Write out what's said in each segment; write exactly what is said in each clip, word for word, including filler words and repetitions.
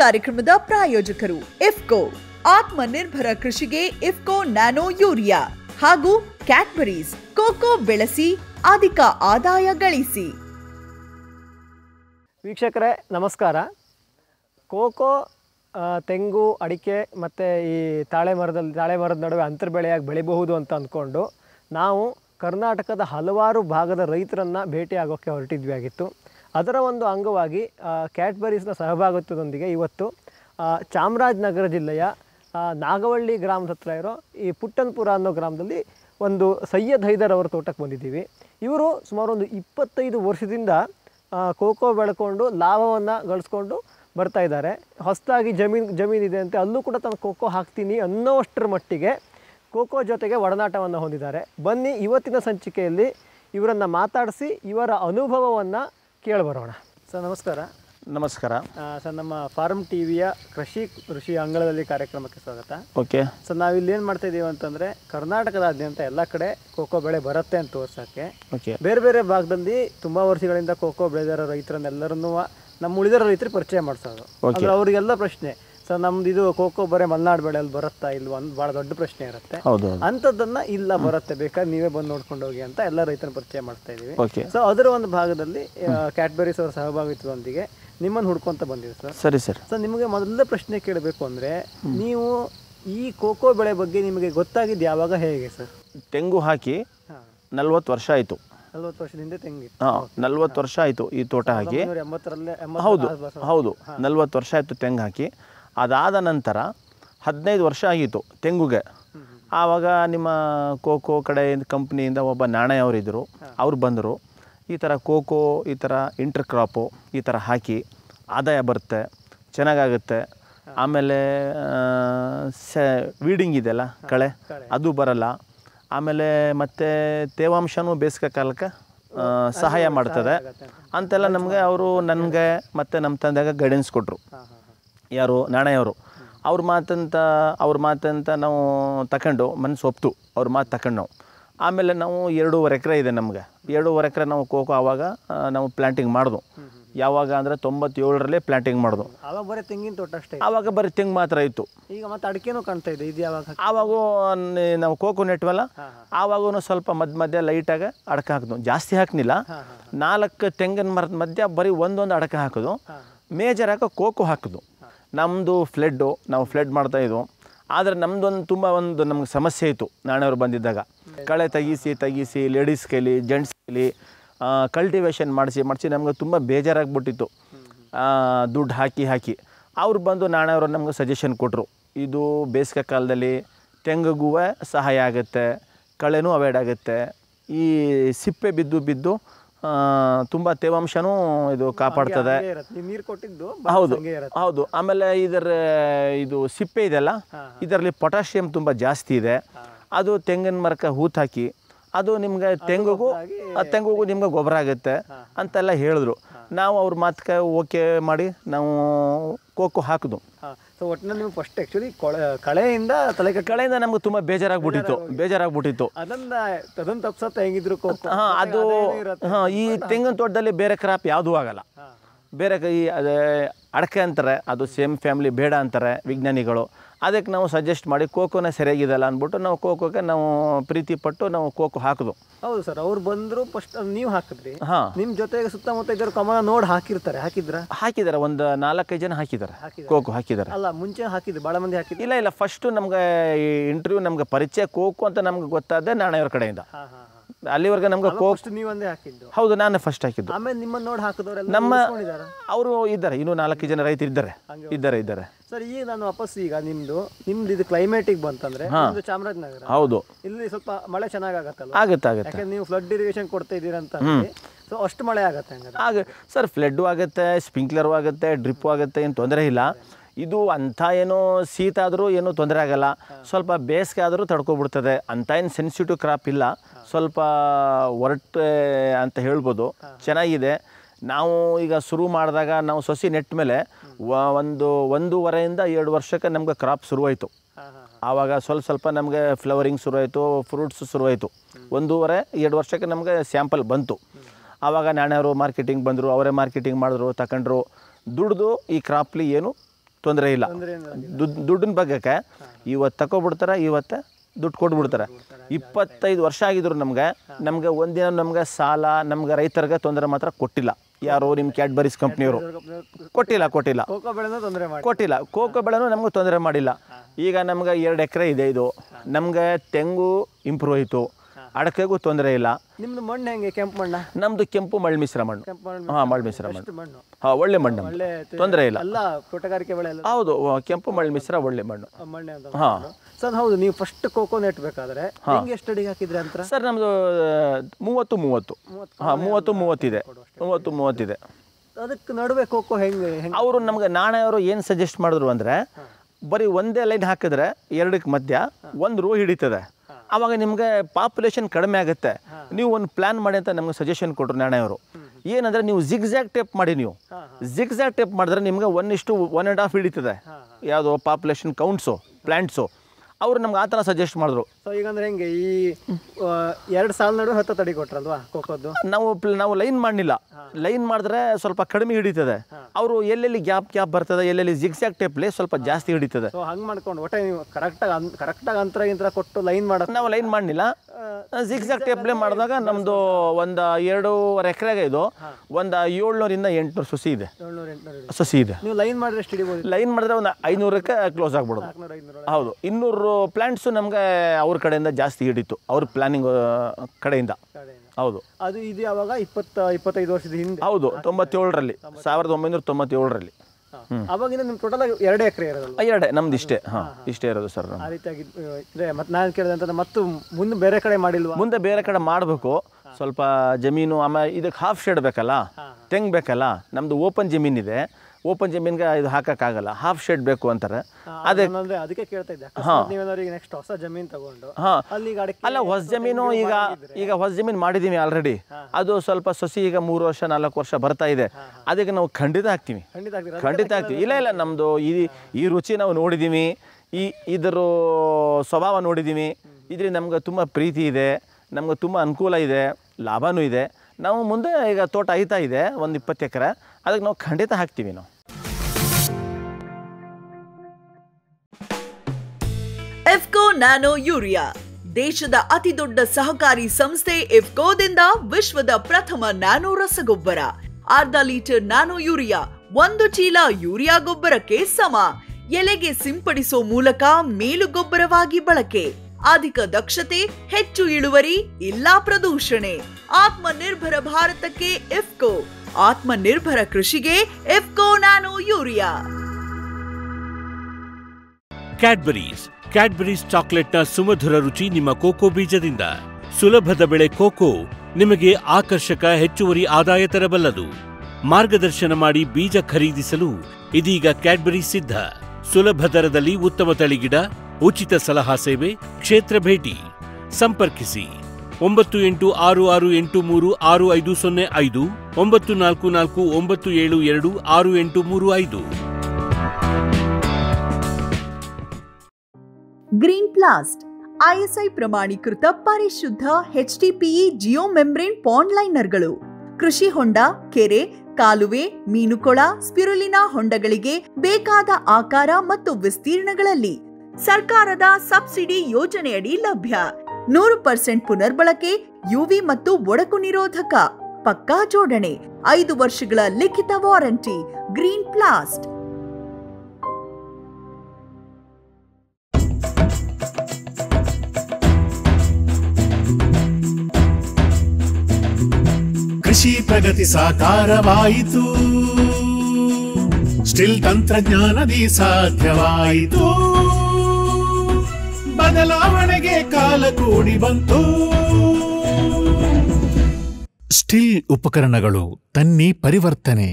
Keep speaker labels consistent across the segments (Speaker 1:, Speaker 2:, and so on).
Speaker 1: ಕಾರ್ಯಕ್ರಮದ ಪ್ರಾಯೋಜಕರು ಇಫ್ಕೋ, ಆತ್ಮನಿರ್ಭರ ಕೃಷಿಗೆ ಇಫ್ಕೋ ನ್ಯಾನೋ ಯೂರಿಯಾ ಹಾಗೂ ಕ್ಯಾಡ್ಬರೀಸ್. ಕೋಕೋ ಬೆಳೆಸಿ ಅಧಿಕ ಆದಾಯ ಗಳಿಸಿ.
Speaker 2: ವೀಕ್ಷಕರೇ ನಮಸ್ಕಾರ. ಕೋಕೋ, ತೆಂಗು, ಅಡಿಕೆ ಮತ್ತು ಈ ತಾಳೆ ಮರದಲ್ಲಿ ತಾಳೆ ಮರದ ನಡುವೆ ಅಂತರ್ಬೆಳೆಯಾಗಿ ಬೆಳಿಬಹುದು ಅಂತ ಅಂದ್ಕೊಂಡು ನಾವು ಕರ್ನಾಟಕದ ಹಲವಾರು ಭಾಗದ ರೈತರನ್ನು ಭೇಟಿಯಾಗೋಕ್ಕೆ ಹೊರಟಿದ್ವಿ ಆಗಿತ್ತು. ಅದರ ಒಂದು ಅಂಗವಾಗಿ ಕ್ಯಾಡ್ಬರೀಸ್ನ ಸಹಭಾಗಿತ್ವದೊಂದಿಗೆ ಇವತ್ತು ಚಾಮರಾಜನಗರ ಜಿಲ್ಲೆಯ ನಾಗವಳ್ಳಿ ಗ್ರಾಮದ ಹತ್ರ ಇರೋ ಈ ಪುಟ್ಟನ್ಪುರ ಅನ್ನೋ ಗ್ರಾಮದಲ್ಲಿ ಒಂದು ಸೈಯದ್ ಹೈದರ್ ಅವರ ತೋಟಕ್ಕೆ ಬಂದಿದ್ದೀವಿ. ಇವರು ಸುಮಾರು ಒಂದು ಇಪ್ಪತ್ತೈದು ವರ್ಷದಿಂದ ಕೋಕೋ ಬೆಳ್ಕೊಂಡು ಲಾಭವನ್ನು ಗಳಿಸ್ಕೊಂಡು ಬರ್ತಾ ಇದ್ದಾರೆ. ಹೊಸದಾಗಿ ಜಮೀನು ಜಮೀನಿದೆ ಅಂತೆ, ಅಲ್ಲೂ ಕೂಡ ತಾನು ಕೋಕೋ ಹಾಕ್ತೀನಿ ಅನ್ನೋಷ್ಟರ ಮಟ್ಟಿಗೆ ಕೋಕೋ ಜೊತೆಗೆ ಒಡನಾಟವನ್ನು ಹೊಂದಿದ್ದಾರೆ. ಬನ್ನಿ ಇವತ್ತಿನ ಸಂಚಿಕೆಯಲ್ಲಿ ಇವರನ್ನು ಮಾತಾಡಿಸಿ ಇವರ ಅನುಭವವನ್ನು ಕೇಳಿಬರೋಣ. ಸರ್ ನಮಸ್ಕಾರ.
Speaker 3: ನಮಸ್ಕಾರ
Speaker 2: ಸರ್. ನಮ್ಮ ಫಾರ್ಮ್ ಟಿವಿಯ ಕೃಷಿ ಕೃಷಿ ಅಂಗಳದಲ್ಲಿ ಕಾರ್ಯಕ್ರಮಕ್ಕೆ ಸ್ವಾಗತ.
Speaker 3: ಓಕೆ
Speaker 2: ಸರ್, ನಾವಿಲ್ಲಿ ಏನು ಮಾಡ್ತಾ ಇದ್ದೀವಿ ಅಂತಂದರೆ ಕರ್ನಾಟಕದಾದ್ಯಂತ ಎಲ್ಲ ಕಡೆ ಕೋಕೋ ಬೆಳೆ ಬರುತ್ತೆ ಅಂತ ತೋರ್ಸೋಕ್ಕೆ
Speaker 3: ಓಕೆ
Speaker 2: ಬೇರೆ ಬೇರೆ ಭಾಗದಲ್ಲಿ ತುಂಬ ವರ್ಷಗಳಿಂದ ಕೋಕೋ ಬೆಳೆದಿರೋ ರೈತರನ್ನೆಲ್ಲರನ್ನೂ ನಮ್ಮ ಉಳಿದಿರೋ ರೈತರಿಗೆ ಪರಿಚಯ ಮಾಡಿಸೋದು. ಅಂದ್ರೆ ಅವರಿಗೆಲ್ಲ ಪ್ರಶ್ನೆ, ಸರ್ ನಮ್ದು ಇದು ಕೋಕೋ ಬರೀ ಮಲೆನಾಡು ಬೆಳೆಯಲ್ಲಿ ಬರುತ್ತಾ ಇಲ್ವಾ ಅಂತ ಭಾಳ ದೊಡ್ಡ ಪ್ರಶ್ನೆ ಇರುತ್ತೆ. ಅಂಥದ್ದನ್ನ ಇಲ್ಲ ಬರುತ್ತೆ, ಬೇಕಾದ್ರೆ ನೀವೇ ಬಂದು ನೋಡ್ಕೊಂಡು ಹೋಗಿ ಅಂತ ಎಲ್ಲ ರೈತರನ್ನ ಪರಿಚಯ ಮಾಡ್ತಾ ಇದೀವಿ. ಸೊ ಅದರ ಒಂದು ಭಾಗದಲ್ಲಿ ಕ್ಯಾಡ್ಬರೀಸ್ ಅವರ ಸಹಭಾಗಿತ್ವದೊಂದಿಗೆ ನಿಮ್ಮನ್ನು ಹುಡ್ಕೊಂತ ಬಂದಿವಿ ಸರ್.
Speaker 3: ಸರಿ ಸರ್.
Speaker 2: ಸರ್, ನಿಮಗೆ ಮೊದಲನೇ ಪ್ರಶ್ನೆ ಕೇಳಬೇಕು ಅಂದರೆ, ನೀವು ಈ ಕೋಕೋ ಬೆಳೆ ಬಗ್ಗೆ ನಿಮಗೆ ಗೊತ್ತಾಗಿದ್ದು ಯಾವಾಗ, ಹೇಗೆ ಸರ್?
Speaker 3: ತೆಂಗು ಹಾಕಿ ನಲ್ವತ್ತು ವರ್ಷ ಆಯಿತು.
Speaker 2: ನಲ್ವತ್ತು ವರ್ಷದಿಂದ ತೆಂಗು?
Speaker 3: ಹಾಂ, ನಲ್ವತ್ತು ವರ್ಷ ಆಯಿತು ಈ ತೋಟ ಹಾಕಿ. ಹೌದು ಹೌದು ನಲ್ವತ್ತು ವರ್ಷ ಆಯಿತು ತೆಂಗು ಹಾಕಿ. ಅದಾದ ನಂತರ ಹದಿನೈದು ವರ್ಷ ಆಗಿತ್ತು ತೆಂಗುಗೆ. ಆವಾಗ ನಿಮ್ಮ ಕೋಕೋ ಕಡೆ ಕಂಪ್ನಿಯಿಂದ ಒಬ್ಬ ನಾಣಯ್ಯವರಿದ್ದರು, ಅವ್ರು ಬಂದರು. ಈ ಥರ ಕೋಕೋ ಈ ಥರ ಇಂಟರ್ ಕ್ರಾಪು ಈ ಥರ ಹಾಕಿ ಆದಾಯ ಬರುತ್ತೆ, ಚೆನ್ನಾಗಾಗುತ್ತೆ. ಆಮೇಲೆ ಸ ವೀಡಿಂಗ್ ಇದೆಯಲ್ಲ, ಕಳೆ ಅದು ಬರಲ್ಲ. ಆಮೇಲೆ ಮತ್ತು ತೇವಾಂಶನೂ ಬೇಸಿಗೆ ಕಾಲಕ್ಕೆ ಸಹಾಯ ಮಾಡ್ತದೆ ಅಂತೆಲ್ಲ ನಮಗೆ ಅವರು ನನಗೆ ಮತ್ತು ನಮ್ಮ ತಂದೆಗೆ ಗೈಡೆನ್ಸ್ ಕೊಟ್ಟರು. ಯಾರು? ನಾಣಯ್ಯವರು. ಅವ್ರ ಮಾತಂತ ಅವ್ರ ಮಾತಂತ ನಾವು ತಗೊಂಡು ಮನಸ್ಸು ಒಪ್ತು, ಅವ್ರ ಮಾತು ತಗೊಂಡು ನಾವು ಆಮೇಲೆ ನಾವು ಎರಡೂವರೆ ಎಕರೆ ಇದೆ ನಮಗೆ. ಎರಡೂವರೆ ಎಕರೆ ನಾವು ಕೋಕೋ ಆವಾಗ ನಾವು ಪ್ಲ್ಯಾಂಟಿಂಗ್ ಮಾಡಿದ್ವು. ಯಾವಾಗ ಅಂದರೆ ತೊಂಬತ್ತೇಳರಲ್ಲೇ ಪ್ಲ್ಯಾಂಟಿಂಗ್ ಮಾಡಿದ್ವು.
Speaker 2: ಆವಾಗ ಬರೀ ತೆಂಗಿನ ತೋಟ ಅಷ್ಟೇ?
Speaker 3: ಆವಾಗ ಬರೀ ತೆಂಗು ಮಾತ್ರ ಇತ್ತು.
Speaker 2: ಈಗ ಮತ್ತೆ ಅಡಿಕೆನೂ ಕಾಣ್ತಾ ಇದೆ. ಇದು ಯಾವಾಗ?
Speaker 3: ಆವಾಗೂ ನಾವು ಕೋಕೋ ನೆಟ್ವಲ್ಲ, ಆವಾಗೂ ಸ್ವಲ್ಪ ಮಧ್ಯ ಮಧ್ಯ ಲೈಟಾಗಿ ಅಡಕೆ ಹಾಕಿದ್ವು. ಜಾಸ್ತಿ ಹಾಕ್ನಿಲ್ಲ, ನಾಲ್ಕು ತೆಂಗಿನ ಮರದ ಮಧ್ಯ ಬರೀ ಒಂದೊಂದು ಅಡಕೆ ಹಾಕೋದು. ಮೇಜರ್ ಹಾಕೋ ಕೋಕೋ ಹಾಕೋದು. ನಮ್ಮದು ಫ್ಲಡ್ಡು, ನಾವು ಫ್ಲಡ್ ಮಾಡ್ತಾಯಿದ್ವು. ಆದರೆ ನಮ್ಮದೊಂದು ತುಂಬ ಒಂದು ನಮ್ಗೆ ಸಮಸ್ಯೆ ಇತ್ತು. ನಾಣೆಯವರು ಬಂದಿದ್ದಾಗ ಕಳೆ ತೆಗೀಸಿ ತೆಗೀಸಿ ಲೇಡೀಸ್ ಕೈಲಿ ಜೆಂಟ್ಸ್ ಕೈಲಿ ಕಲ್ಟಿವೇಷನ್ ಮಾಡಿಸಿ ಮಾಡಿಸಿ ನಮ್ಗೆ ತುಂಬ ಬೇಜಾರಾಗಿಬಿಟ್ಟಿತ್ತು, ದುಡ್ಡು ಹಾಕಿ ಹಾಕಿ. ಅವ್ರು ಬಂದು ನಾಣೆಯವರು ನಮ್ಗೆ ಸಜೆಷನ್ ಕೊಟ್ಟರು, ಇದು ಬೇಸಿಗೆ ಕಾಲದಲ್ಲಿ ತೆಂಗಿಗೂ ಸಹಾಯ ಆಗುತ್ತೆ, ಕಳೆನೂ ಅವಾಯ್ಡ್ ಆಗುತ್ತೆ, ಈ ಸಿಪ್ಪೆ ಬಿದ್ದು ಬಿದ್ದು ತುಂಬ ತೇವಾಂಶನೂ ಇದು ಕಾಪಾಡ್ತದೆ.
Speaker 2: ನೀರು ಕೊಟ್ಟಿದ್ದು
Speaker 3: ಹೌದು ಹೌದು ಆಮೇಲೆ ಇದರ ಇದು ಸಿಪ್ಪೆ ಇದೆಯಲ್ಲ, ಇದರಲ್ಲಿ ಪೊಟ್ಯಾಷಿಯಮ್ ತುಂಬ ಜಾಸ್ತಿ ಇದೆ. ಅದು ತೆಂಗಿನ ಮರಕ್ಕೆ ಹೂತು ಹಾಕಿ ಅದು ನಿಮ್ಗೆ ತೆಂಗಿಗೂ ತೆಂಗಿಗೂ ನಿಮ್ಗೆ ಗೊಬ್ಬರ ಆಗುತ್ತೆ ಅಂತೆಲ್ಲ ಹೇಳಿದ್ರು. ನಾವು ಅವ್ರ ಮಾತಕ್ಕೆ ಓಕೆ ಮಾಡಿ ನಾವು ಕೋಕೋ ಹಾಕಿದ್ವು.
Speaker 2: ಸೊ ಒಟ್ಟಿನಲ್ಲಿ ನೀವು ಫಸ್ಟ್ ಆ್ಯಕ್ಚುಲಿ ಕಳೆಯಿಂದ ತಲೆ
Speaker 3: ಕಳೆಯಿಂದ ನಮ್ಗೆ ತುಂಬ ಬೇಜಾರಾಗ್ಬಿಟ್ಟಿತ್ತು ಬೇಜಾರಾಗ್ಬಿಟ್ಟಿತ್ತು
Speaker 2: ಅದನ್ನ ಅದನ್ನ ತಪ್ಸತ್ತ ಹೆಂಗಿದ್ರು ಕೋಕೋ.
Speaker 3: ಹಾಂ, ಅದು ಹಾಂ, ಈ ತೆಂಗಿನ ತೋಟದಲ್ಲಿ ಬೇರೆ ಕ್ರಾಪ್ ಯಾವುದೂ ಆಗಲ್ಲ. ಬೇರೆ ಈ ಅದೇ ಅಡಕೆ ಅಂತಾರೆ, ಅದು ಸೇಮ್ ಫ್ಯಾಮಿಲಿ ಬೇಡ ಅಂತಾರೆ ವಿಜ್ಞಾನಿಗಳು. ಅದಕ್ಕೆ ನಾವು ಸಜೆಸ್ಟ್ ಮಾಡಿ ಕೋಕೋನ ಸರಿಯಾಗಿದೆಲ್ಲ ಅಂದ್ಬಿಟ್ಟು ನಾವು ಕೋಕೋಗೆ ನಾವು ಪ್ರೀತಿ ಪಟ್ಟು ನಾವು ಕೋಕೋ ಹಾಕಿದ್ವು.
Speaker 2: ಹೌದು ಸರ್, ಅವ್ರು ಬಂದರು ಫಸ್ಟ್ ನೀವು ಹಾಕಿದ್ರಿ. ಹಾಂ, ನಿಮ್ಮ ಜೊತೆಗೆ ಸುತ್ತಮುತ್ತ ಇದ್ದರು ಕಮಲ ನೋಡಿ ಹಾಕಿರ್ತಾರೆ. ಹಾಕಿದ್ರ
Speaker 3: ಹಾಕಿದ್ದಾರೆ ಒಂದು ನಾಲ್ಕೈದು ಜನ ಹಾಕಿದ್ದಾರೆ ಕೋಕೋ ಹಾಕಿದ್ದಾರೆ.
Speaker 2: ಅಲ್ಲ, ಮುಂಚೆ ಹಾಕಿದ್ರು ಭಾಳ ಮಂದಿ ಹಾಕಿದ್ರು?
Speaker 3: ಇಲ್ಲ ಇಲ್ಲ ಫಸ್ಟು ನಮ್ಗೆ ಈ ಇಂಟರ್ವ್ಯೂ ನಮ್ಗೆ ಪರಿಚಯ ಕೋಕೋ ಅಂತ ನಮ್ಗೆ ಗೊತ್ತಾದೆ ನಾಣೆಯವ್ರ ಕಡೆಯಿಂದ. ಅಲ್ಲಿವರೆಗೆ ನಮ್ಗೆ ಕೋಕೋ
Speaker 2: ನೀವಂದೇ ಹಾಕಿದ್ದು?
Speaker 3: ಹೌದು, ನಾನೇ ಫಸ್ಟ್ ಹಾಕಿದ್ದು.
Speaker 2: ಆಮೇಲೆ ನಿಮ್ಮನ್ನು ನೋಡಿ ಹಾಕಿದವರು
Speaker 3: ನಮ್ಮ ಅವರು ಇದ್ದಾರೆ, ಇನ್ನೂ ನಾಲ್ಕು ಜನ ರೈತರು ಇದ್ದಾರೆ ಇದ್ದಾರೆ ಇದ್ದಾರೆ
Speaker 2: ಸರ್. ಈಗ ನಾನು ವಾಪಸ್ ಈಗ ನಿಮ್ದು ನಿಮ್ದು ಇದು ಕ್ಲೈಮೇಟಿಗೆ ಬಂತಂದ್ರೆ ಚಾಮರಾಜನಗರ,
Speaker 3: ಹೌದು,
Speaker 2: ಇಲ್ಲಿ ಸ್ವಲ್ಪ ಮಳೆ ಚೆನ್ನಾಗತ್ತಲ್ಲ?
Speaker 3: ಆಗುತ್ತೆ ಆಗುತ್ತೆ,
Speaker 2: ಯಾಕಂದ್ರೆ ನೀವು ಫ್ಲಡ್ ಇರಿಗೇಷನ್ ಕೊಡ್ತಾ ಇದ್ದೀರಾ ಅಂತ. ಸೊ ಅಷ್ಟು ಮಳೆ ಆಗುತ್ತೆ
Speaker 3: ಆಗ ಸರ್? ಫ್ಲಡ್ಡು ಆಗುತ್ತೆ, ಸ್ಪ್ರಿಂಕ್ಲರು ಆಗುತ್ತೆ, ಡ್ರಿಪ್ಪು ಆಗುತ್ತೆ, ಏನು ತೊಂದರೆ ಇಲ್ಲ. ಇದು ಅಂಥ ಏನೋ ಶೀತ ಆದರೂ ಏನೂ ತೊಂದರೆ ಆಗಲ್ಲ. ಸ್ವಲ್ಪ ಬೇಸಿಗೆ ಆದರೂ ತಡ್ಕೊಬಿಡ್ತದೆ. ಅಂಥ ಏನು ಸೆನ್ಸಿಟಿವ್ ಕ್ರಾಪ್ ಇಲ್ಲ, ಸ್ವಲ್ಪ ಒರಟೆ ಅಂತ ಹೇಳ್ಬೋದು. ಚೆನ್ನಾಗಿದೆ. ನಾವು ಈಗ ಶುರು ಮಾಡಿದಾಗ ನಾವು ಸಸಿ ನೆಟ್ಟ ಮೇಲೆ ಒಂದು ಒಂದೂವರೆಯಿಂದ ಎರಡು ವರ್ಷಕ್ಕೆ ನಮ್ಗೆ ಕ್ರಾಪ್ ಶುರುವಾಯಿತು. ಆವಾಗ ಸ್ವಲ್ಪ ಸ್ವಲ್ಪ ನಮಗೆ ಫ್ಲವರಿಂಗ್ ಶುರುವಾಯಿತು, ಫ್ರೂಟ್ಸ್ ಶುರುವಾಯಿತು. ಒಂದೂವರೆ ಎರಡು ವರ್ಷಕ್ಕೆ ನಮಗೆ ಸ್ಯಾಂಪಲ್ ಬಂತು. ಆವಾಗ ನಾಣ್ಯವರು ಮಾರ್ಕೆಟಿಂಗ್ ಬಂದರು, ಅವರೇ ಮಾರ್ಕೆಟಿಂಗ್ ಮಾಡಿದ್ರು, ತಗೊಂಡ್ರು. ದುಡ್ದು ಈ ಕ್ರಾಪ್ಲಿ ಏನು ತೊಂದರೆ ಇಲ್ಲ. ದುಡ್ಡು ದುಡ್ಡಿನ ಬಗ್ಗೆಕ್ಕೆ ಇವತ್ತು ತಗೊಬಿಡ್ತಾರೆ, ಇವತ್ತೇ ದುಡ್ಡು ಕೊಟ್ಬಿಡ್ತಾರೆ. ಇಪ್ಪತ್ತೈದು ವರ್ಷ ಆಗಿದ್ರು ನಮಗೆ ನಮಗೆ ಒಂದಿನ ನಮಗೆ ಸಾಲ ನಮ್ಗೆ ರೈತರಿಗೆ ತೊಂದರೆ ಮಾತ್ರ ಕೊಟ್ಟಿಲ್ಲ. ಯಾರೋ ನಿಮ್ಮ ಕ್ಯಾಡ್ಬರೀಸ್ ಕಂಪ್ನಿಯವರು ಕೊಟ್ಟಿಲ್ಲ ಕೊಟ್ಟಿಲ್ಲ ಕೊಟ್ಟಿಲ್ಲ ಕೋಕೋ ಬೆಳೆನೂ ನಮಗೂ ತೊಂದರೆ ಮಾಡಿಲ್ಲ. ಈಗ ನಮ್ಗೆ ಎರಡು ಎಕರೆ ಇದೆ. ಇದು ನಮಗೆ ತೆಂಗು ಇಂಪ್ರೂವ್ ಆಯಿತು, ಅಡಕೆಗೂ ತೊಂದರೆ ಇಲ್ಲ.
Speaker 2: ನಿಮ್ದು ಮಣ್ಣು ಹೆಂಗೆ? ಕೆಂಪು ಮಣ್ಣ?
Speaker 3: ನಮ್ಮದು ಕೆಂಪು ಮಳ್ಳು ಮಿಶ್ರ ಮಣ್ಣು. ಹಾಂ, ಮಳ್ಳು ಮಿಶ್ರ ಮಣ್ಣು. ಹಾಂ, ಒಳ್ಳೆ ಮಣ್ಣು, ತೊಂದರೆ ಇಲ್ಲ.
Speaker 2: ಅಲ್ಲ ತೋಟಗಾರಿಕೆ ಬೆಳೆ
Speaker 3: ಹೌದು, ಕೆಂಪು ಮಳ್ಳು ಮಿಶ್ರ ಒಳ್ಳೆ ಮಣ್ಣು.
Speaker 2: ಹಾಂ ಸರ್, ಹೌದು. ನೀವು ಫಸ್ಟ್ ಕೋಕೋ ನೆಟ್ಬೇಕಾದ್ರೆ ಹೆಂಗೆ ಎಷ್ಟು ಅಡಿಗೆ ಹಾಕಿದ್ರಿ ಅಂತ?
Speaker 3: ಸರ್ ನಮ್ಮದು ಮೂವತ್ತು ಮೂವತ್ತು ಹಾಂ ಮೂವತ್ತು ಮೂವತ್ತಿದೆ ಮೂವತ್ತು ಮೂವತ್ತಿದೆ.
Speaker 2: ಅದಕ್ಕೆ ನಡುವೆ ಕೋಕೋ ಹೆಂಗೆ?
Speaker 3: ಅವರು ನಮ್ಗೆ ನಾಣೆಯವರು ಏನು ಸಜೆಸ್ಟ್ ಮಾಡಿದ್ರು ಅಂದರೆ, ಬರೀ ಒಂದೇ ಲೈನ್ ಹಾಕಿದ್ರೆ ಎರಡಕ್ಕೆ ಮಧ್ಯ ಒಂದು ರೋ ಹಿಡಿತದೆ, ಆವಾಗ ನಿಮಗೆ ಪಾಪ್ಯುಲೇಷನ್ ಕಡಿಮೆ ಆಗುತ್ತೆ. ನೀವು ಒಂದು ಪ್ಲ್ಯಾನ್ ಮಾಡಿ ಅಂತ ನಮ್ಗೆ ಸಜೆಷನ್ ಕೊಟ್ಟರು ನಾಣೆಯವರು. ಏನಂದರೆ ನೀವು ಜಿಗ್ಜ್ಯಾಗ್ ಟೇಪ್ ಮಾಡಿ, ನೀವು ಜಿಗ್ಜ್ಯಾಗ್ ಟೇಪ್ ಮಾಡಿದ್ರೆ ನಿಮಗೆ ಒನ್ ಇಷ್ಟು ಒನ್ ಆ್ಯಂಡ್ ಹಾಫ್ ಹಿಡಿತದೆ ಯಾವುದೋ ಪಾಪ್ಯುಲೇಷನ್ ಕೌಂಟ್ಸು ಪ್ಲ್ಯಾಂಟ್ಸು. ಅವರು ನಮ್ಗೆ ಆ ಥರ ಸಜೆಸ್ಟ್ ಮಾಡಿದ್ರು.
Speaker 2: ಸೊ ಈಗಂದ್ರೆ ಹೆಂಗೆ ಈ ಎರಡು ಸಾಲ ನಡುವೆ ಹತ್ತು ತಡಿ ಕೊಟ್ರಲ್ವಾ ಕೋಕೋದು?
Speaker 3: ನಾವು ನಾವು ಲೈನ್ ಮಾಡಲಿಲ್ಲ. ಲೈನ್ ಮಾಡಿದ್ರೆ ಸ್ವಲ್ಪ ಕಡಿಮೆ ಹಿಡಿತದೆ. ಅವರು ಎಲ್ಲೆಲ್ಲಿ ಗ್ಯಾಪ್ ಗ್ಯಾಪ್ ಬರ್ತದೆ, ಎಲ್ಲೆಲ್ಲಿ ಜಿಗ್ಜ್ಯಾಗ್ ಟೇಪ್ಲಿ ಸ್ವಲ್ಪ ಜಾಸ್ತಿ ಹಿಡಿತದೆ.
Speaker 2: ಸೊ ಹಂಗೆ ಮಾಡ್ಕೊಂಡು ಒಟ್ಟೆ ನೀವು ಕರೆಕ್ಟಾಗಿ ಕರೆಕ್ಟಾಗಿ ಅಂತರ ಗಿಂತರ ಕೊಟ್ಟು ಲೈನ್ ಮಾಡೋದು.
Speaker 3: ನಾವು ಲೈನ್ ಮಾಡಲಿಲ್ಲ, ಜಿಗ್ಜ್ಯಾಗ್ ಟೇಪ್ಲೇ ಮಾಡಿದಾಗ ನಮ್ಮದು ಒಂದು ಎರಡೂವರೆ ಎಕರೆಗೆ ಇದು ಒಂದು ಏಳ್ನೂರಿಂದ ಎಂಟುನೂರು ಸಸಿ ಇದೆ. ಸಸಿ ಇದೆ.
Speaker 2: ನೀವು ಲೈನ್ ಮಾಡಿದ್ರೆ ಎಷ್ಟು ಹಿಡಿಬೋದು?
Speaker 3: ಲೈನ್ ಮಾಡಿದ್ರೆ ಒಂದು ಐನೂರಕ್ಕೆ ಕ್ಲೋಸ್ ಆಗ್ಬಿಡೋದು. ಹೌದು, ಇನ್ನೂರು ಪ್ಲಾಂಟ್ಸು ನಮಗೆ ಅವ್ರ ಕಡೆಯಿಂದ ಜಾಸ್ತಿ ಹಿಡಿತು, ಅವ್ರ ಪ್ಲಾನಿಂಗ್ ಕಡೆಯಿಂದ. ಹೌದು,
Speaker 2: ಅದು ಇದು ಯಾವಾಗ ಇಪ್ಪತ್ತ ಇಪ್ಪತ್ತೈದು ವರ್ಷದ ಹಿಂದೆ?
Speaker 3: ಹೌದು, ತೊಂಬತ್ತೇಳರಲ್ಲಿ ಸಾವಿರದ ಒಂಬೈನೂರ ತೊಂಬತ್ತೇಳರಲ್ಲಿ.
Speaker 2: ಅವಾಗಿಂದ ನಿಮ್ಮ ಟೋಟಲ್ ಎರಡು ಎಕರೆ ಇರೋದಲ್ಲ?
Speaker 3: ಎರಡೇ ನಮ್ದು, ಇಷ್ಟೇ. ಹಾಂ, ಇಷ್ಟೇ ಇರೋದು ಸರ್.
Speaker 2: ಆ ರೀತಿಯಾಗಿ ಇದೆ. ಮತ್ತು ನಾನು ಕೇಳಿದಂತ ಮತ್ತು ಮುಂದೆ ಬೇರೆ ಕಡೆ ಮಾಡಿಲ್ವಾ?
Speaker 3: ಮುಂದೆ ಬೇರೆ ಕಡೆ ಮಾಡಬೇಕು. ಸ್ವಲ್ಪ ಜಮೀನು, ಆಮೇಲೆ ಇದಕ್ಕೆ ಹಾಫ್ ಶೇಡ್ ಬೇಕಲ್ಲ, ತೆಂಗು ಬೇಕಲ್ಲ. ನಮ್ಮದು ಓಪನ್ ಜಮೀನಿದೆ. ಓಪನ್ ಜಮೀನ್ಗೆ ಇದು ಹಾಕೋಕ್ಕಾಗಲ್ಲ, ಹಾಫ್ ಶೇಡ್ ಬೇಕು ಅಂತಾರೆ. ಅದೇ
Speaker 2: ಅದಕ್ಕೆ ಕೇಳ್ತಾ ಇದ್ದೆ. ನೆಕ್ಸ್ಟ್ ಹೊಸ ಜಮೀನು ತಗೊಂಡು
Speaker 3: ಹಾಂ ಅಲ್ಲ, ಹೊಸ ಜಮೀನು ಈಗ ಈಗ ಹೊಸ ಜಮೀನು ಮಾಡಿದ್ದೀವಿ ಆಲ್ರೆಡಿ. ಅದು ಸ್ವಲ್ಪ ಸಸಿ ಈಗ ಮೂರು ವರ್ಷ ನಾಲ್ಕು ವರ್ಷ ಬರ್ತಾ ಇದೆ. ಅದಕ್ಕೆ ನಾವು ಖಂಡಿತ ಹಾಕ್ತೀವಿ, ಖಂಡಿತ ಹಾಕ್ತೀವಿ. ಇಲ್ಲ ಇಲ್ಲ ನಮ್ಮದು ಈ ಈ ರುಚಿ ನಾವು ನೋಡಿದ್ದೀವಿ, ಈ ಇದರ ಸ್ವಭಾವ ನೋಡಿದ್ದೀವಿ. ಇದರಿಂದ ನಮ್ಗೆ ತುಂಬ ಪ್ರೀತಿ ಇದೆ, ನಮ್ಗೆ ತುಂಬ ಅನುಕೂಲ ಇದೆ, ಲಾಭವೂ ಇದೆ. ನಾವು ಮುಂದೆ ಈಗ ತೋಟ ಐತಾ ಇದೆ ಒಂದು ಇಪ್ಪತ್ತು ಎಕರೆ, ಅದಕ್ಕೆ ನಾವು ಖಂಡಿತ ಹಾಕ್ತೀವಿ. ನಾವು
Speaker 1: ಎಫ್ಕೋ ನ್ಯಾನೋ ಯೂರಿಯಾ ದೇಶದ ಅತಿ ದೊಡ್ಡ ಸಹಕಾರಿ ಸಂಸ್ಥೆ ಎಫ್ಕೋದಿಂದ ವಿಶ್ವದ ಪ್ರಥಮ ನ್ಯಾನೋ ರಸಗೊಬ್ಬರ. ಅರ್ಧ ಲೀಟರ್ ನ್ಯಾನೋ ಯೂರಿಯಾ ಒಂದು ಚೀಲ ಯೂರಿಯಾ ಗೊಬ್ಬರಕ್ಕೆ ಸಮ. ಎಲೆಗೆ ಸಿಂಪಡಿಸೋ ಮೂಲಕ ಮೇಲುಗೊಬ್ಬರವಾಗಿ ಬಳಕೆ. ಅಧಿಕ ದಕ್ಷತೆ, ಹೆಚ್ಚು ಇಳುವರಿ, ಇಲ್ಲ ಪ್ರದೂಷಣೆ. ಆತ್ಮನಿರ್ಭರ ಭಾರತಕ್ಕೆ ಎಫ್ಕೋ, ಆತ್ಮನಿರ್ಭರ ಕೃಷಿಗೆ IFFCO nano urea.
Speaker 4: Cadbury's Cadbury's ಚಾಕ್ಲೆಟ್ನ ಸುಮಧುರ ರುಚಿ ನಿಮ್ಮ ಕೋಕೋ ಬೀಜದಿಂದ. ಸುಲಭದ ಬೆಳೆ ಕೋಕೋ ನಿಮಗೆ ಆಕರ್ಷಕ ಹೆಚ್ಚುವರಿ ಆದಾಯ ತರಬಲ್ಲದು. ಮಾರ್ಗದರ್ಶನ ಮಾಡಿ ಬೀಜ ಖರೀದಿಸಲು ಇದೀಗ ಕ್ಯಾಡ್ಬರೀಸ್ ಸಿದ್ಧ. ಸುಲಭ ದರದಲ್ಲಿ ಉತ್ತಮ ತಳಿಗಿಡ, ಉಚಿತ ಸಲಹಾ ಸೇವೆ, ಕ್ಷೇತ್ರ ಭೇಟಿ. ಸಂಪರ್ಕಿಸಿ ಒಂಬತ್ತು ಎಂಟು ಆರು ಆರು ಎಂಟು ಮೂರು ಆರು ಐದು ಸೊನ್ನೆ ಐದು, ಒಂಬತ್ತು ನಾಲ್ಕು ನಾಲ್ಕು ಒಂಬತ್ತು ಏಳು ಎರಡು ಆರು ಎಂಟು ಮೂರು ಐದು.
Speaker 1: ಗ್ರೀನ್ ಪ್ಲಾಸ್ಟ್ ಐಎಸ್ಐ ಪ್ರಮಾಣೀಕೃತ ಪರಿಶುದ್ಧ ಎಚ್ಡಿಪಿಇ ಜಿಯೋ ಮೆಂಬ್ರೇನ್ ಪಾಂಡ್ ಲೈನರ್ಗಳು. ಕೃಷಿ ಹೊಂಡ, ಕೆರೆ, ಕಾಲುವೆ, ಮೀನುಕೊಳ, ಸ್ಪಿರುಲಿನಾ ಹೊಂಡಗಳಿಗೆ ಬೇಕಾದ ಆಕಾರ ಮತ್ತು ವಿಸ್ತೀರ್ಣಗಳಲ್ಲಿ ಸರ್ಕಾರದ ಸಬ್ಸಿಡಿ ಯೋಜನೆಯಡಿ ಲಭ್ಯ. ನೂರು ಪರ್ಸೆಂಟ್ ಪುನರ್ಬಳಕೆ, ಯುವಿ ಮತ್ತು ಒಡಕು ನಿರೋಧಕ, ಪಕ್ಕಾ ಜೋಡಣೆ, ಐದು ವರ್ಷಗಳ ಲಿಖಿತ ವಾರಂಟಿ. ಗ್ರೀನ್ ಪ್ಲಾಸ್ಟ್.
Speaker 5: ಕೃಷಿ ಪ್ರಗತಿ ಸಾಕಾರವಾಯಿತು, ಸ್ಟಿಲ್ ತಂತ್ರಜ್ಞಾನದಿ ಸಾಧ್ಯವಾಯಿತು. ಬದಲಾವಣೆಗೆ ಕಾಲ ಕೂಡಿ ಬಂತು. ಸ್ಟಿಲ್ ಉಪಕರಣಗಳು ತನ್ನಿ ಪರಿವರ್ತನೆ.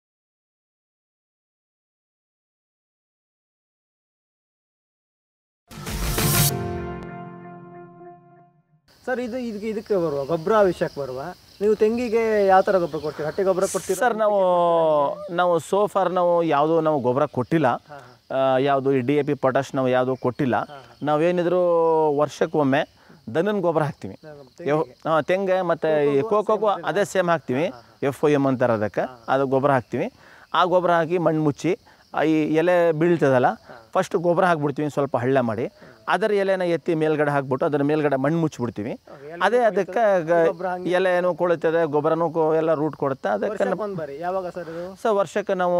Speaker 2: ಸರ್, ಇದು ಇದಕ್ಕೆ ಇದಕ್ಕೆ ಬರುವ ಗೊಬ್ಬರ ವಿಷಯಕ್ಕೆ ಬರುವ, ನೀವು ತೆಂಗಿಗೆ ಯಾವ ಥರ ಗೊಬ್ಬರ ಕೊಡ್ತೀರಿ? ಹಟ್ಟಿ ಗೊಬ್ಬರ ಕೊಡ್ತೀರಿ?
Speaker 3: ಸರ್, ನಾವು ನಾವು ಸೋಫಾರ್ ನಾವು ಯಾವುದೂ ನಾವು ಗೊಬ್ಬರ ಕೊಟ್ಟಿಲ್ಲ. ಯಾವುದು ಈ ಡಿ ಎ ಪಿ ಪೊಟ್ಯಾಶ್ ನಾವು ಯಾವುದೂ ಕೊಟ್ಟಿಲ್ಲ. ನಾವೇನಿದ್ರು ವರ್ಷಕ್ಕೊಮ್ಮೆ ದನನ ಗೊಬ್ಬರ ಹಾಕ್ತೀವಿ. ಹಾಂ, ತೆಂಗೆ ಮತ್ತು ಈ ಕೋಕೋಗೂ ಅದೇ ಸೇಮ್ ಹಾಕ್ತೀವಿ. ಎಫ್ ಒ ಎಮ್ ಅಂತಾರೆ ಅದಕ್ಕೆ. ಅದು ಗೊಬ್ಬರ ಹಾಕ್ತೀವಿ. ಆ ಗೊಬ್ಬರ ಹಾಕಿ ಮಣ್ಣು ಮುಚ್ಚಿ ಈ ಎಲೆ ಬೀಳ್ತದಲ್ಲ ಫಸ್ಟ್ ಗೊಬ್ಬರ ಹಾಕ್ಬಿಡ್ತೀವಿ ಸ್ವಲ್ಪ ಹಳ್ಳ ಮಾಡಿ ಅದರ ಎಲೆನ ಎತ್ತಿ ಮೇಲ್ಗಡೆ ಹಾಕ್ಬಿಟ್ಟು ಅದರ ಮೇಲ್ಗಡೆ ಮಣ್ಣು ಮುಚ್ಚಿಬಿಡ್ತೀವಿ ಅದೇ ಅದಕ್ಕೆ ಎಲೆ ಏನೋ ಕೊಳುತ್ತದೆ ಗೊಬ್ಬರನೂ ಎಲ್ಲ ರೂಟ್ ಕೊಡುತ್ತೆ ಅದಕ್ಕೆ
Speaker 2: ಯಾವಾಗ ಸರ್ ಇದು
Speaker 3: ಸರ್ ವರ್ಷಕ್ಕೆ ನಾವು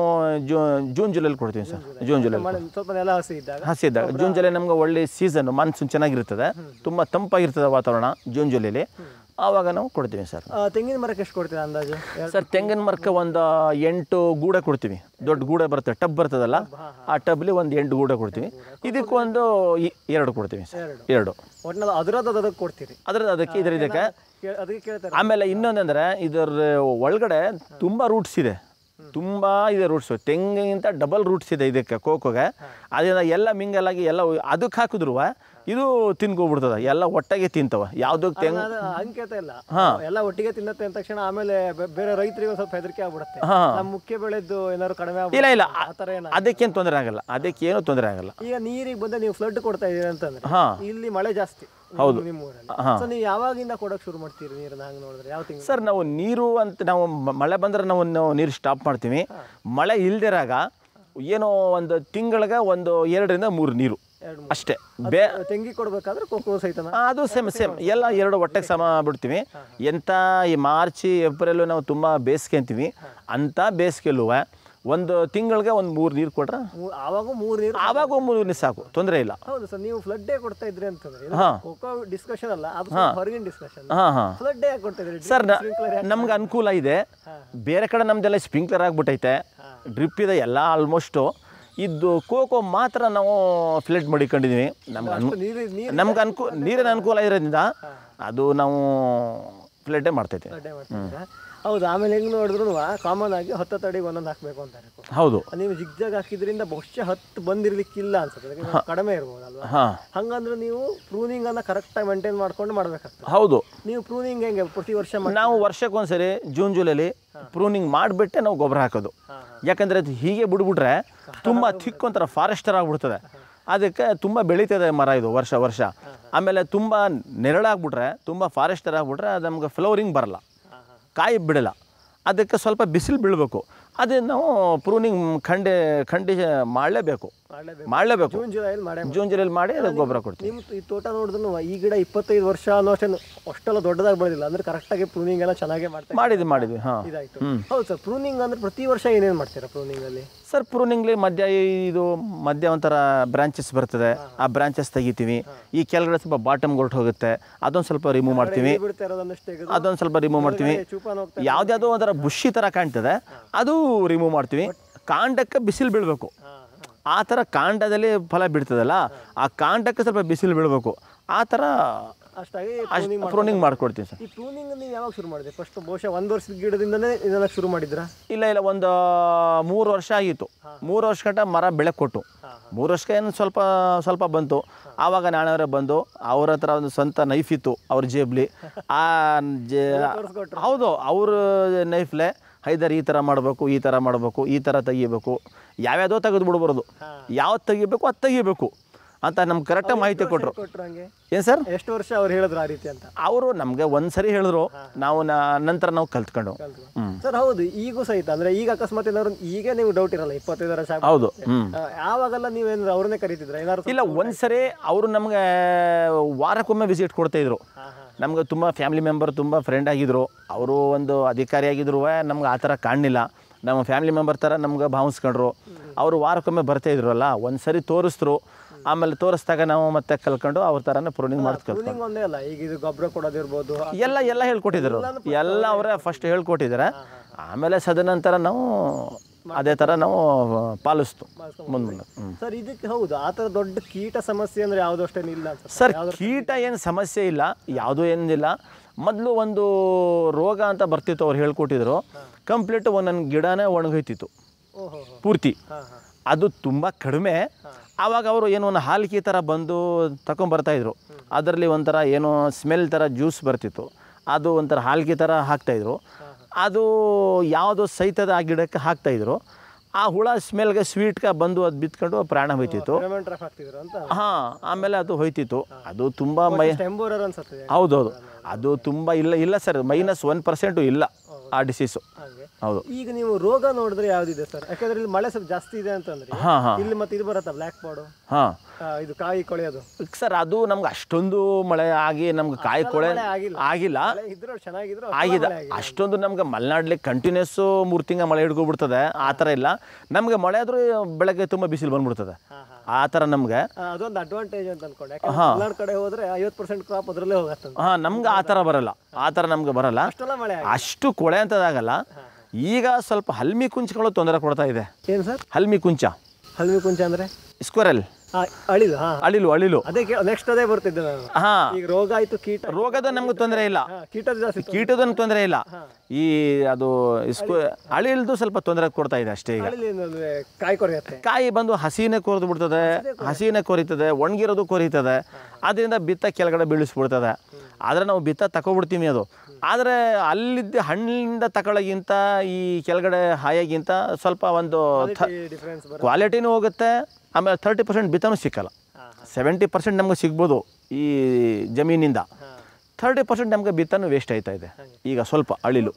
Speaker 3: ಜೂನ್ ಜುಲೈಲಿ ಕೊಡ್ತೀವಿ ಸರ್ ಜೂನ್ ಜುಲೈ
Speaker 2: ಸ್ವಲ್ಪ ನೆಲ ಹಸಿ ಇದ್ದಾಗ
Speaker 3: ಹಸಿ ಇದ್ದಾಗ ಜೂನ್ ಜುಲೈ ನಮ್ಗೆ ಒಳ್ಳೆ ಸೀಸನ್ ಮಾನ್ಸೂನ್ ಚೆನ್ನಾಗಿರ್ತದೆ ತುಂಬ ತಂಪಾಗಿರ್ತದೆ ವಾತಾವರಣ ಜೂನ್ ಜುಲೈಲಿ ಆವಾಗ ನಾವು ಕೊಡ್ತೀವಿ ಸರ್.
Speaker 2: ತೆಂಗಿನ ಮರಕ್ಕೆ ಎಷ್ಟು ಕೊಡ್ತೀವಿ ಅಂದಾಜು
Speaker 3: ಸರ್? ತೆಂಗಿನ ಮರಕ್ಕೆ ಒಂದು ಎಂಟು ಗೂಡೆ ಕೊಡ್ತೀವಿ, ದೊಡ್ಡ ಗೂಡೆ ಬರ್ತದೆ ಟಬ್ ಬರ್ತದಲ್ಲ ಆ ಟಬ್ಲಿ ಒಂದು ಎಂಟು ಗೂಡೆ ಕೊಡ್ತೀವಿ. ಇದಕ್ಕೊಂದು ಎರಡು ಕೊಡ್ತೀವಿ ಸರ್, ಎರಡು
Speaker 2: ಒಟ್ಟಿನಲ್ಲಿ ಅದರದ್ದು ಅದಕ್ಕೆ ಕೊಡ್ತೀರಿ
Speaker 3: ಅದ್ರದ್ದು ಅದಕ್ಕೆ ಇದ್ರ ಇದಕ್ಕೆ.
Speaker 2: ಅದಕ್ಕೆ ಕೇಳ್ತಾರೆ.
Speaker 3: ಆಮೇಲೆ ಇನ್ನೊಂದಂದ್ರೆ ಇದರ ಒಳಗಡೆ ತುಂಬ ರೂಟ್ಸ್ ಇದೆ, ತುಂಬ ಇದೆ ರೂಟ್ಸು, ತೆಂಗಿಗಿಂತ ಡಬಲ್ ರೂಟ್ಸ್ ಇದೆ ಇದಕ್ಕೆ ಕೋಕೋಗೆ. ಅದರಿಂದ ಎಲ್ಲ ಮಿಂಗಲಾಗಿ ಎಲ್ಲ ಅದಕ್ಕೆ ಹಾಕಿದ್ರು ಇದು ತಿನ್ಕೋಬಿಡ್ತದ, ಎಲ್ಲ ಒಟ್ಟಿಗೆ ತಿಂತವ. ಯಾವುದಕ್ಕೆ ತೆಂಗು
Speaker 2: ಅಂಕೇತ ಇಲ್ಲ, ಎಲ್ಲ ಒಟ್ಟಿಗೆ ತಿನ್ನತ್ತೆ ಅಂದ ತಕ್ಷಣ ಆಮೇಲೆ ಬೇರೆ ರೈತರಿಗೆ ಸ್ವಲ್ಪ ಹೆದರಿಕೆ ಆಗ್ಬಿಡುತ್ತೆ. ನಮ್ಮ ಮುಖ್ಯ ಬೆಳೆದ್ದು ಏನಾದ್ರು ಕಡಿಮೆ
Speaker 3: ಇಲ್ಲ ಇಲ್ಲ ಅದಕ್ಕೇನು ತೊಂದರೆ ಆಗಲ್ಲ, ಅದಕ್ಕೇನು ತೊಂದರೆ ಆಗಲ್ಲ.
Speaker 2: ಈಗ ನೀರಿಗೆ ಬಂದ ನೀವು ಫ್ಲಡ್ ಕೊಡ್ತಾ ಇದೀರಿ ಅಂತಂದ್ರೆ ಇಲ್ಲಿ ಮಳೆ ಜಾಸ್ತಿ.
Speaker 3: ಹೌದು.
Speaker 2: ಸೊ ನೀವು ಯಾವಾಗಿಂದ ಕೊಡೋಕೆ ಶುರು ಮಾಡ್ತೀರಿ ನೀರನ್ನ? ಹಂಗೆ ನೋಡಿದ್ರೆ ಯಾವ ತಿಂಗಳು
Speaker 3: ಸರ್? ನಾವು ನೀರು ಅಂತ ನಾವು ಮಳೆ ಬಂದ್ರೆ ನಾವು ನೀರು ಸ್ಟಾಪ್ ಮಾಡ್ತೀವಿ. ಮಳೆ ಇಲ್ದಿರಾಗ ಏನೋ ಒಂದು ತಿಂಗಳಿಗೆ ಒಂದು ಎರಡರಿಂದ ಮೂರು ನೀರು ಅಷ್ಟೇ. ಬೇ
Speaker 2: ತೆಂಗಿ ಕೊಡ್ಬೇಕಾದ್ರೆ ಕೋಕೋ ಸಹಿತ
Speaker 3: ಅದು ಸೇಮ್ ಸೇಮ್ ಎಲ್ಲ ಎರಡು ಹೊಟ್ಟೆಗೆ ಸಮ ಬಿಡ್ತೀವಿ. ಎಂಥ ಈ ಮಾರ್ಚ್ ಏಪ್ರಿಲು ನಾವು ತುಂಬ ಬೇಸಿಗೆ ಅಂತೀವಿ, ಅಂಥ ಬೇಸಿಗೆಲ್ಲೂ ಒಂದು ತಿಂಗಳಿಗೆ ಒಂದು ಮೂರು ನೀರು ಕೊಟ್ರೆ
Speaker 2: ಆವಾಗ ಮೂರು ನೀರು
Speaker 3: ಆವಾಗ ಮೂರು ನೀರು ಸಾಕು, ತೊಂದರೆ ಇಲ್ಲ.
Speaker 2: ಹೌದು ಸರ್, ನೀವು ಫ್ಲಡ್ ಡೇ ಕೊಡ್ತಾ ಇದ್ರಿ ಅಂತಂದ್ರೆ ಕೋಕೋ ಡಿಸ್ಕಷನ್ ಅಲ್ಲ, ಅದು ಹೊರಗಿನ ಡಿಸ್ಕಷನ್.
Speaker 3: ಹಾಂ ಹಾಂ
Speaker 2: ಫ್ಲಡ್ ಡೇ ಕೊಡ್ತಾ ಇದ್ರಿ
Speaker 3: ಸರ್? ನಮ್ಗೆ ಅನುಕೂಲ ಇದೆ, ಬೇರೆ ಕಡೆ ನಮ್ದೆಲ್ಲ ಸ್ಪ್ರಿಂಕ್ಲರ್ ಆಗಿಬಿಟ್ಟೈತೆ, ಡ್ರಿಪ್ ಇದೆ ಎಲ್ಲ ಆಲ್ಮೋಸ್ಟು. ಇದು ಕೋಕೋ ಮಾತ್ರ ನಾವು ಫ್ಲಡ್ ಮಾಡಿಕೊಂಡಿದ್ದೀವಿ. ನಮ್ಗೆ ಅನು ನಮ್ಗೆ ಅನುಕೂಲ ನೀರಿನ ಅನುಕೂಲ ಇರೋದ್ರಿಂದ ಅದು ನಾವು ಫ್ಲಡ್ಡೇ ಮಾಡ್ತೈತೆ.
Speaker 2: ಹೌದು. ಆಮೇಲೆ ಹೆಂಗೆ ನೋಡಿದ್ರು ಕಾಮನ್ ಆಗಿ ಹತ್ತು ತಡಿಗೆ ಒಂದೊಂದು ಹಾಕಬೇಕು ಅಂತಾರೆ.
Speaker 3: ಹೌದು.
Speaker 2: ನೀವು ಜಿಗ್ಜಾಗ್ ಹಾಕಿದ್ರಿಂದ ಬಹುಶಃ ಹತ್ತು ಬಂದಿರ್ಲಿಕ್ಕಿಲ್ಲ ಅನ್ಸುತ್ತೆ, ಕಡಿಮೆ ಇರ್ಬೋದಲ್ವಾ? ಹಂಗಂದ್ರೆ ನೀವು ಪ್ರೂನಿಂಗ್ ಅನ್ನ ಕರೆಕ್ಟಾಗಿ ಮೇಂಟೈನ್ ಮಾಡ್ಕೊಂಡು ಮಾಡ್ಬೇಕಾಗ್ತದೆ.
Speaker 3: ಹೌದು.
Speaker 2: ನೀವು ಪ್ರೂನಿಂಗ್ ಹೆಂಗೆ ಪ್ರತಿ ವರ್ಷ?
Speaker 3: ನಾವು ವರ್ಷಕ್ಕೆ ಒಂದ್ಸರಿ ಜೂನ್ ಜುಲೈಲಿ ಪ್ರೂನಿಂಗ್ ಮಾಡಿಬಿಟ್ಟೆ ನಾವು ಗೊಬ್ಬರ ಹಾಕೋದು. ಯಾಕಂದರೆ ಅದು ಹೀಗೆ ಬಿಡ್ಬಿಟ್ರೆ ತುಂಬ ಥಿಕ್ ಒಂಥರ ಫಾರೆಸ್ಟರ್ ಆಗಿಬಿಡ್ತದೆ. ಅದಕ್ಕೆ ತುಂಬ ಬೆಳೀತದೆ ಮರ ಇದು ವರ್ಷ ವರ್ಷ. ಆಮೇಲೆ ತುಂಬ ನೆರಳಾಗ್ಬಿಟ್ರೆ, ತುಂಬ ಫಾರೆಸ್ಟರ್ ಆಗಿಬಿಟ್ರೆ ಅದು ನಮ್ಗೆ ಫ್ಲವರಿಂಗ್ ಬರಲ್ಲ, ಕಾಯಿ ಬಿಡಲ್ಲ. ಅದಕ್ಕೆ ಸ್ವಲ್ಪ ಬಿಸಿಲು ಬೀಳಬೇಕು. ಅದೇ ನಾವು ಪ್ರೂನಿಂಗ್ ಖಂಡೆ ಖಂಡಿ ಮಾಡಲೇಬೇಕು ಮಾಡಲೇಬೇಕು
Speaker 2: ಜೂನ್ ಜುಲೈಲಿ ಮಾಡಿ
Speaker 3: ಜೂನ್ ಜುಲೈಲಿ ಮಾಡಿ ಅದಕ್ಕೆ ಗೊಬ್ಬರ ಕೊಡ್ತೀವಿ.
Speaker 2: ನಿಮ್ಮ ಈ ತೋಟ ನೋಡಿದ್ರು ಈ ಗಿಡ ಇಪ್ಪತ್ತೈದು ವರ್ಷ ಅನ್ನೋ ಅಷ್ಟೇ ಅಷ್ಟೆಲ್ಲ ದೊಡ್ಡದಾಗಿ ಬೆಳೆದಿಲ್ಲ, ಅಂದ್ರೆ ಕರೆಕ್ಟಾಗಿ ಪ್ರೂನಿಂಗ್ ಎಲ್ಲ ಚೆನ್ನಾಗೇ ಮಾಡ್ತೀವಿ.
Speaker 3: ಮಾಡಿದ್ವಿ ಮಾಡಿದ್ವಿ ಹಾಂ
Speaker 2: ಇದಾಯಿತು. ಹೌದು ಸರ್. ಪ್ರೂನಿಂಗ್ ಅಂದರೆ ಪ್ರತಿ ವರ್ಷ ಏನೇನು ಮಾಡ್ತೀರಾ ಪ್ರೂನಿಂಗಲ್ಲಿ?
Speaker 3: ಸರ್ ಪ್ರೂನಿಂಗ್ಲಿ ಮಧ್ಯ ಇದು ಮಧ್ಯ ಒಂಥರ ಬ್ರಾಂಚಸ್ ಬರ್ತದೆ, ಆ ಬ್ರಾಂಚಸ್ ತೆಗಿತೀವಿ. ಈ ಕೆಳಗಡೆ ಸ್ವಲ್ಪ ಬಾಟಮ್ ಹೊರಟು ಹೋಗುತ್ತೆ, ಅದೊಂದು ಸ್ವಲ್ಪ ರಿಮೂವ್ ಮಾಡ್ತೀವಿ, ಅದೊಂದು ಸ್ವಲ್ಪ ರಿಮೂವ್ ಮಾಡ್ತೀವಿ. ಯಾವುದ್ಯಾವುದೋ ಒಂಥರ ಬುಷಿ ಥರ ಕಾಣ್ತದೆ, ಅದು ರಿಮೂವ್ ಮಾಡ್ತೀವಿ. ಕಾಂಡಕ್ಕೆ ಬಿಸಿಲು ಬೀಳಬೇಕು, ಆ ಥರ ಕಾಂಡದಲ್ಲಿ ಫಲ ಬಿಡ್ತದಲ್ಲ, ಆ ಕಾಂಡಕ್ಕೆ ಸ್ವಲ್ಪ ಬಿಸಿಲು ಬೀಳಬೇಕು. ಆ ಥರ
Speaker 2: ಅಷ್ಟಾಗಿ
Speaker 3: ಪ್ರೂನಿಂಗ್ ಮಾಡ್ಕೊಡ್ತೀವಿ ಸರ್.
Speaker 2: ಈ ಪ್ರೂನಿಂಗ್ ನೀವು ಯಾವಾಗ ಶುರು ಮಾಡಿದ್ರಿ? ಫಸ್ಟ್ ಬಹುಶಃ ಒಂದು ವರ್ಷದ ಗಿಡದಿಂದನೇ ಇದೆಲ್ಲ ಶುರು ಮಾಡಿದ್ರಾ?
Speaker 3: ಇಲ್ಲ ಇಲ್ಲ ಒಂದು ಮೂರು ವರ್ಷ ಆಗಿತ್ತು. ಮೂರು ವರ್ಷ ಗಂಟ ಮರ ಬೆಳೆ ಕೊಟ್ಟು ಮೂರು ವರ್ಷಕ್ಕೆ ಏನು ಸ್ವಲ್ಪ ಸ್ವಲ್ಪ ಬಂತು. ಆವಾಗ ನಾಣವರೇ ಬಂದು ಅವ್ರ ಹತ್ರ ಒಂದು ಸ್ವಂತ ನೈಫ್ ಇತ್ತು ಅವ್ರ ಜೇಬ್ಲಿ. ಆ ಜೇ ಹೌದು, ಅವ್ರ ನೈಫ್ಲೆ ಹೈದರ್ ಈ ಥರ ಮಾಡಬೇಕು, ಈ ಥರ ಮಾಡಬೇಕು, ಈ ಥರ ತೆಗಿಬೇಕು, ಯಾವ್ಯಾವುದೋ ತೆಗೆದು ಬಿಡ್ಬಾರ್ದು, ಯಾವ್ದು ತೆಗಿಬೇಕು ಅದು ತೆಗಿಬೇಕು ಅಂತ ನಮ್ಗೆ ಕರೆಕ್ಟಾಗಿ ಮಾಹಿತಿ ಕೊಟ್ಟರು. ಏನು ಸರ್?
Speaker 2: ಎಷ್ಟು ವರ್ಷ ಅವ್ರು ಹೇಳಿದ್ರು ಆ ರೀತಿ ಅಂತ?
Speaker 3: ಅವರು ನಮಗೆ ಒಂದು ಸರಿ ಹೇಳಿದ್ರು, ನಾವು ನಂತರ ನಾವು ಕಲ್ತ್ಕೊಂಡು.
Speaker 2: ಸರ್ ಹೌದು, ಈಗೂ ಸಹಿತ ಅಂದರೆ ಈಗ ಅಕಸ್ಮಾತ್ ಏನಾದ್ರು ಈಗ ನೀವು ಡೌಟ್ ಇರಲ್ಲ, ಇಪ್ಪತ್ತೈದು ವರ್ಷ
Speaker 3: ಹೌದು.
Speaker 2: ಯಾವಾಗೆಲ್ಲ ನೀವೇನಾದ್ರು ಅವ್ರನ್ನೇ ಕರೀತಿದ್ರ ಏನಾದ್ರು?
Speaker 3: ಇಲ್ಲ, ಒಂದು ಸರಿ ಅವರು ನಮಗೆ ವಾರಕ್ಕೊಮ್ಮೆ ವಿಸಿಟ್ ಕೊಡ್ತಾಯಿದ್ರು. ನಮ್ಗೆ ತುಂಬ ಫ್ಯಾಮಿಲಿ ಮೆಂಬರ್ ತುಂಬ ಫ್ರೆಂಡ್ ಆಗಿದ್ರು, ಅವರು ಒಂದು ಅಧಿಕಾರಿ ಆಗಿದ್ರು. ನಮ್ಗೆ ಆ ಥರ ಕಾಣಲಿಲ್ಲ, ನಮ್ಮ ಫ್ಯಾಮಿಲಿ ಮೆಂಬರ್ ಥರ ನಮ್ಗೆ ಭಾವಿಸ್ಕೊಂಡ್ರು. ಅವರು ವಾರಕ್ಕೊಮ್ಮೆ ಬರ್ತಾಯಿದ್ರಲ್ಲ, ಒಂದು ಸರಿ ತೋರಿಸಿದ್ರು. ಆಮೇಲೆ ತೋರಿಸಿದಾಗ ನಾವು ಮತ್ತೆ ಕಲ್ಕೊಂಡು ಅವ್ರ ಥರನೇ ಪ್ರೂನಿಂಗ್ ಮಾಡ್ಕೊಂಡು
Speaker 2: ಒಂದೇ ಅಲ್ಲ, ಈಗ ಇದು ಗೊಬ್ಬರ ಕೊಡೋದಿರ್ಬೋದು,
Speaker 3: ಎಲ್ಲ ಎಲ್ಲ ಹೇಳ್ಕೊಟ್ಟಿದ್ರು, ಎಲ್ಲ ಅವರೇ ಫಸ್ಟ್ ಹೇಳ್ಕೊಟ್ಟಿದ್ದಾರೆ. ಆಮೇಲೆ ಸದನಂತರ ನಾವು ಅದೇ ಥರ ನಾವು ಪಾಲಿಸ್ತು ಮುಂದೆ.
Speaker 2: ಸರ್ ಇದಕ್ಕೆ ಹೌದು ಆ ಥರ ದೊಡ್ಡ ಕೀಟ ಸಮಸ್ಯೆ ಅಂದರೆ ಯಾವುದೋ ಅಷ್ಟೇನಿಲ್ಲ
Speaker 3: ಸರ್? ಕೀಟ ಏನು ಸಮಸ್ಯೆ ಇಲ್ಲ, ಯಾವುದೂ ಏನಿಲ್ಲ. ಮೊದಲು ಒಂದು ರೋಗ ಅಂತ ಬರ್ತಿತ್ತು, ಅವ್ರು ಹೇಳ್ಕೊಟ್ಟಿದ್ರು. ಕಂಪ್ಲೀಟ್ ಒಂದೊಂದು ಗಿಡನೇ ಒಣಗೋಯ್ತಿತ್ತು ಪೂರ್ತಿ, ಅದು ತುಂಬ ಕಡಿಮೆ. ಆವಾಗ ಅವರು ಏನೋ ಒಂದು ಹಾಲಿಕೆ ಥರ ಬಂದು ತಗೊಂಬರ್ತಾಯಿದ್ರು. ಅದರಲ್ಲಿ ಒಂಥರ ಏನೋ ಸ್ಮೆಲ್ ಥರ ಜ್ಯೂಸ್ ಬರ್ತಿತ್ತು, ಅದು ಒಂಥರ ಹಾಲಿಕೆ ಥರ ಹಾಕ್ತಾಯಿದ್ರು. ಅದು ಯಾವುದೋ ಸಹಿತದ ಆ ಗಿಡಕ್ಕೆ ಹಾಕ್ತಾಯಿದ್ರು. ಆ ಹುಳ ಸ್ಮೆಲ್ಗೆ ಸ್ವೀಟ್ಗೆ ಬಂದು ಅದು ಬಿತ್ಕೊಂಡು ಪ್ರಾಣ ಹೋಯ್ತಿತ್ತು. ಹಾಂ, ಆಮೇಲೆ ಅದು ಹೋಯ್ತಿತ್ತು. ಅದು ತುಂಬ ಮೈ ಹೌದೌದು, ಅದು ತುಂಬ ಇಲ್ಲ ಇಲ್ಲ ಸರ್, ಮೈನಸ್ ಒನ್ ಪರ್ಸೆಂಟು ಇಲ್ಲ. ಆ ಡಿಸೀಸು. ಹೌದು.
Speaker 2: ಈಗ ನೀವು ರೋಗ ನೋಡಿದ್ರೆ ಯಾವ್ದಿದೆ ಸರ್? ಯಾಕಂದ್ರೆ ಇಲ್ಲಿ ಮಳೆ ಸ್ವಲ್ಪ ಜಾಸ್ತಿ ಇದೆ ಅಂತಂದ್ರೆ ಇಲ್ಲಿ ಮತ್ತೆ ಇದು ಬರುತ್ತಾ ಬ್ಲ್ಯಾಕ್ ಬಾಡು,
Speaker 3: ಹಾ
Speaker 2: ಇದು ಕಾಯಿ ಕೊಳೆಯೋದು
Speaker 3: ಸರ್. ಅದು ನಮ್ಗೆ ಅಷ್ಟೊಂದು ಮಳೆ ಆಗಿ ನಮ್ಗೆ ಕಾಯಿ ಕೊಳೆ ಆಗಿಲ್ಲ, ಆಗಿದೆ. ಅಷ್ಟೊಂದು ನಮ್ಗೆ ಮಲೆನಾಡ್ಲಿ ಕಂಟಿನ್ಯೂಸ್ ಮೂರು ತಿಂಗಳ ಮಳೆ ಹಿಡ್ಕೊಬಿಡ್ತದೆ, ಆ ಥರ ಇಲ್ಲ. ನಮ್ಗೆ ಮಳೆ ಆದ್ರೂ ಬೆಳಗ್ಗೆ ತುಂಬ ಬಿಸಿಲು ಬಂದ್ಬಿಡ್ತದೆ, ಆ ಥರ ನಮ್ಗೆ
Speaker 2: ಅದೊಂದು ಅಡ್ವಾಂಟೇಜ್ ಅಂತ ಅನ್ಕೊಂಡೆ. ಮಲೆನಾಡು ಕಡೆ ಹೋದ್ರೆ ಐವತ್ತು ಪರ್ಸೆಂಟ್ ಕ್ರಾಪ್ ಅದರಲ್ಲೇ ಹೋಗುತ್ತೆ.
Speaker 3: ಹಾ, ನಮ್ಗೆ ಆ ಥರ ಬರಲ್ಲ, ಆ ಥರ ನಮ್ಗೆ ಬರಲ್ಲ, ಅಷ್ಟು ಕೊಳೆ ಅಂತದಾಗಲ್ಲ. ಈಗ ಸ್ವಲ್ಪ ಹಲ್ಮಿ ಕುಂಚಗಳು ತೊಂದರೆ ಕೊಡ್ತಾ ಇದೆ.
Speaker 2: ಏನು ಸರ್
Speaker 3: ಹಲ್ಮಿ ಕುಂಚ?
Speaker 2: ಹಲ್ಮಿ ಕುಂಚ ಅಂದ್ರೆ
Speaker 3: ಸ್ಕ್ವರೆಲ್,
Speaker 2: ಅಳಿಲು.
Speaker 3: ಅಳಿಲು ಅಳಿಲು
Speaker 2: ಅದೇ ನೆಕ್ಸ್ಟ್ ಅದೇ ಬರ್ತಿದ್ದೆ ನಾನು. ಹಾ, ಈಗ ರೋಗ ಆಯ್ತು, ಕೀಟ.
Speaker 3: ರೋಗದ ನಮ್ಗೆ ತೊಂದರೆ ಇಲ್ಲ,
Speaker 2: ಕೀಟದ ಜಾಸ್ತಿ,
Speaker 3: ಕೀಟದ ತೊಂದರೆ ಇಲ್ಲ. ಈ ಅದು ಅಳಿಲ್ದು ಸ್ವಲ್ಪ ತೊಂದರೆ ಕೊಡ್ತಾ ಇದೆ ಅಷ್ಟೇ. ಈಗ
Speaker 2: ಕಾಯಿ ಕೊರೆಯುತ್ತೆ, ಕಾಯಿ
Speaker 3: ಬಂದು ಹಸಿನೇ ಕೊರೆದು ಬಿಡ್ತದೆ, ಹಸಿನೇ ಕೊರಿತದೆ, ಒಣಗಿರೋದು ಕೊರಿತದೆ. ಅದರಿಂದ ಬಿತ್ತ ಕೆಳಗಡೆ ಬೀಳಿಸ್ಬಿಡ್ತದೆ. ಆದರೆ ನಾವು ಬಿತ್ತ ತಗೊಬಿಡ್ತೀವಿ ಅದು. ಆದರೆ ಅಲ್ಲಿದ್ದ ಹಣ್ಣಿಂದ ತಗೊಳ್ಳೋಗಿಂತ ಈ ಕೆಳಗಡೆ ಹಾಯಾಗಿಂತ ಸ್ವಲ್ಪ ಒಂದು ಕ್ವಾಲಿಟಿನೂ ಹೋಗುತ್ತೆ. ಆಮೇಲೆ ತರ್ಟಿ ಪರ್ಸೆಂಟ್ ಬಿತ್ತನೂ ಸಿಕ್ಕಲ್ಲ. ಸೆವೆಂಟಿ ಪರ್ಸೆಂಟ್ ನಮ್ಗೆ ಸಿಗ್ಬೋದು ಈ ಜಮೀನಿಂದ, ತರ್ಟಿ ಪರ್ಸೆಂಟ್ ನಮ್ಗೆ ಬಿತ್ತನೂ ವೇಸ್ಟ್ ಆಯ್ತಾ ಇದೆ ಈಗ ಸ್ವಲ್ಪ ಅಳಿಲು.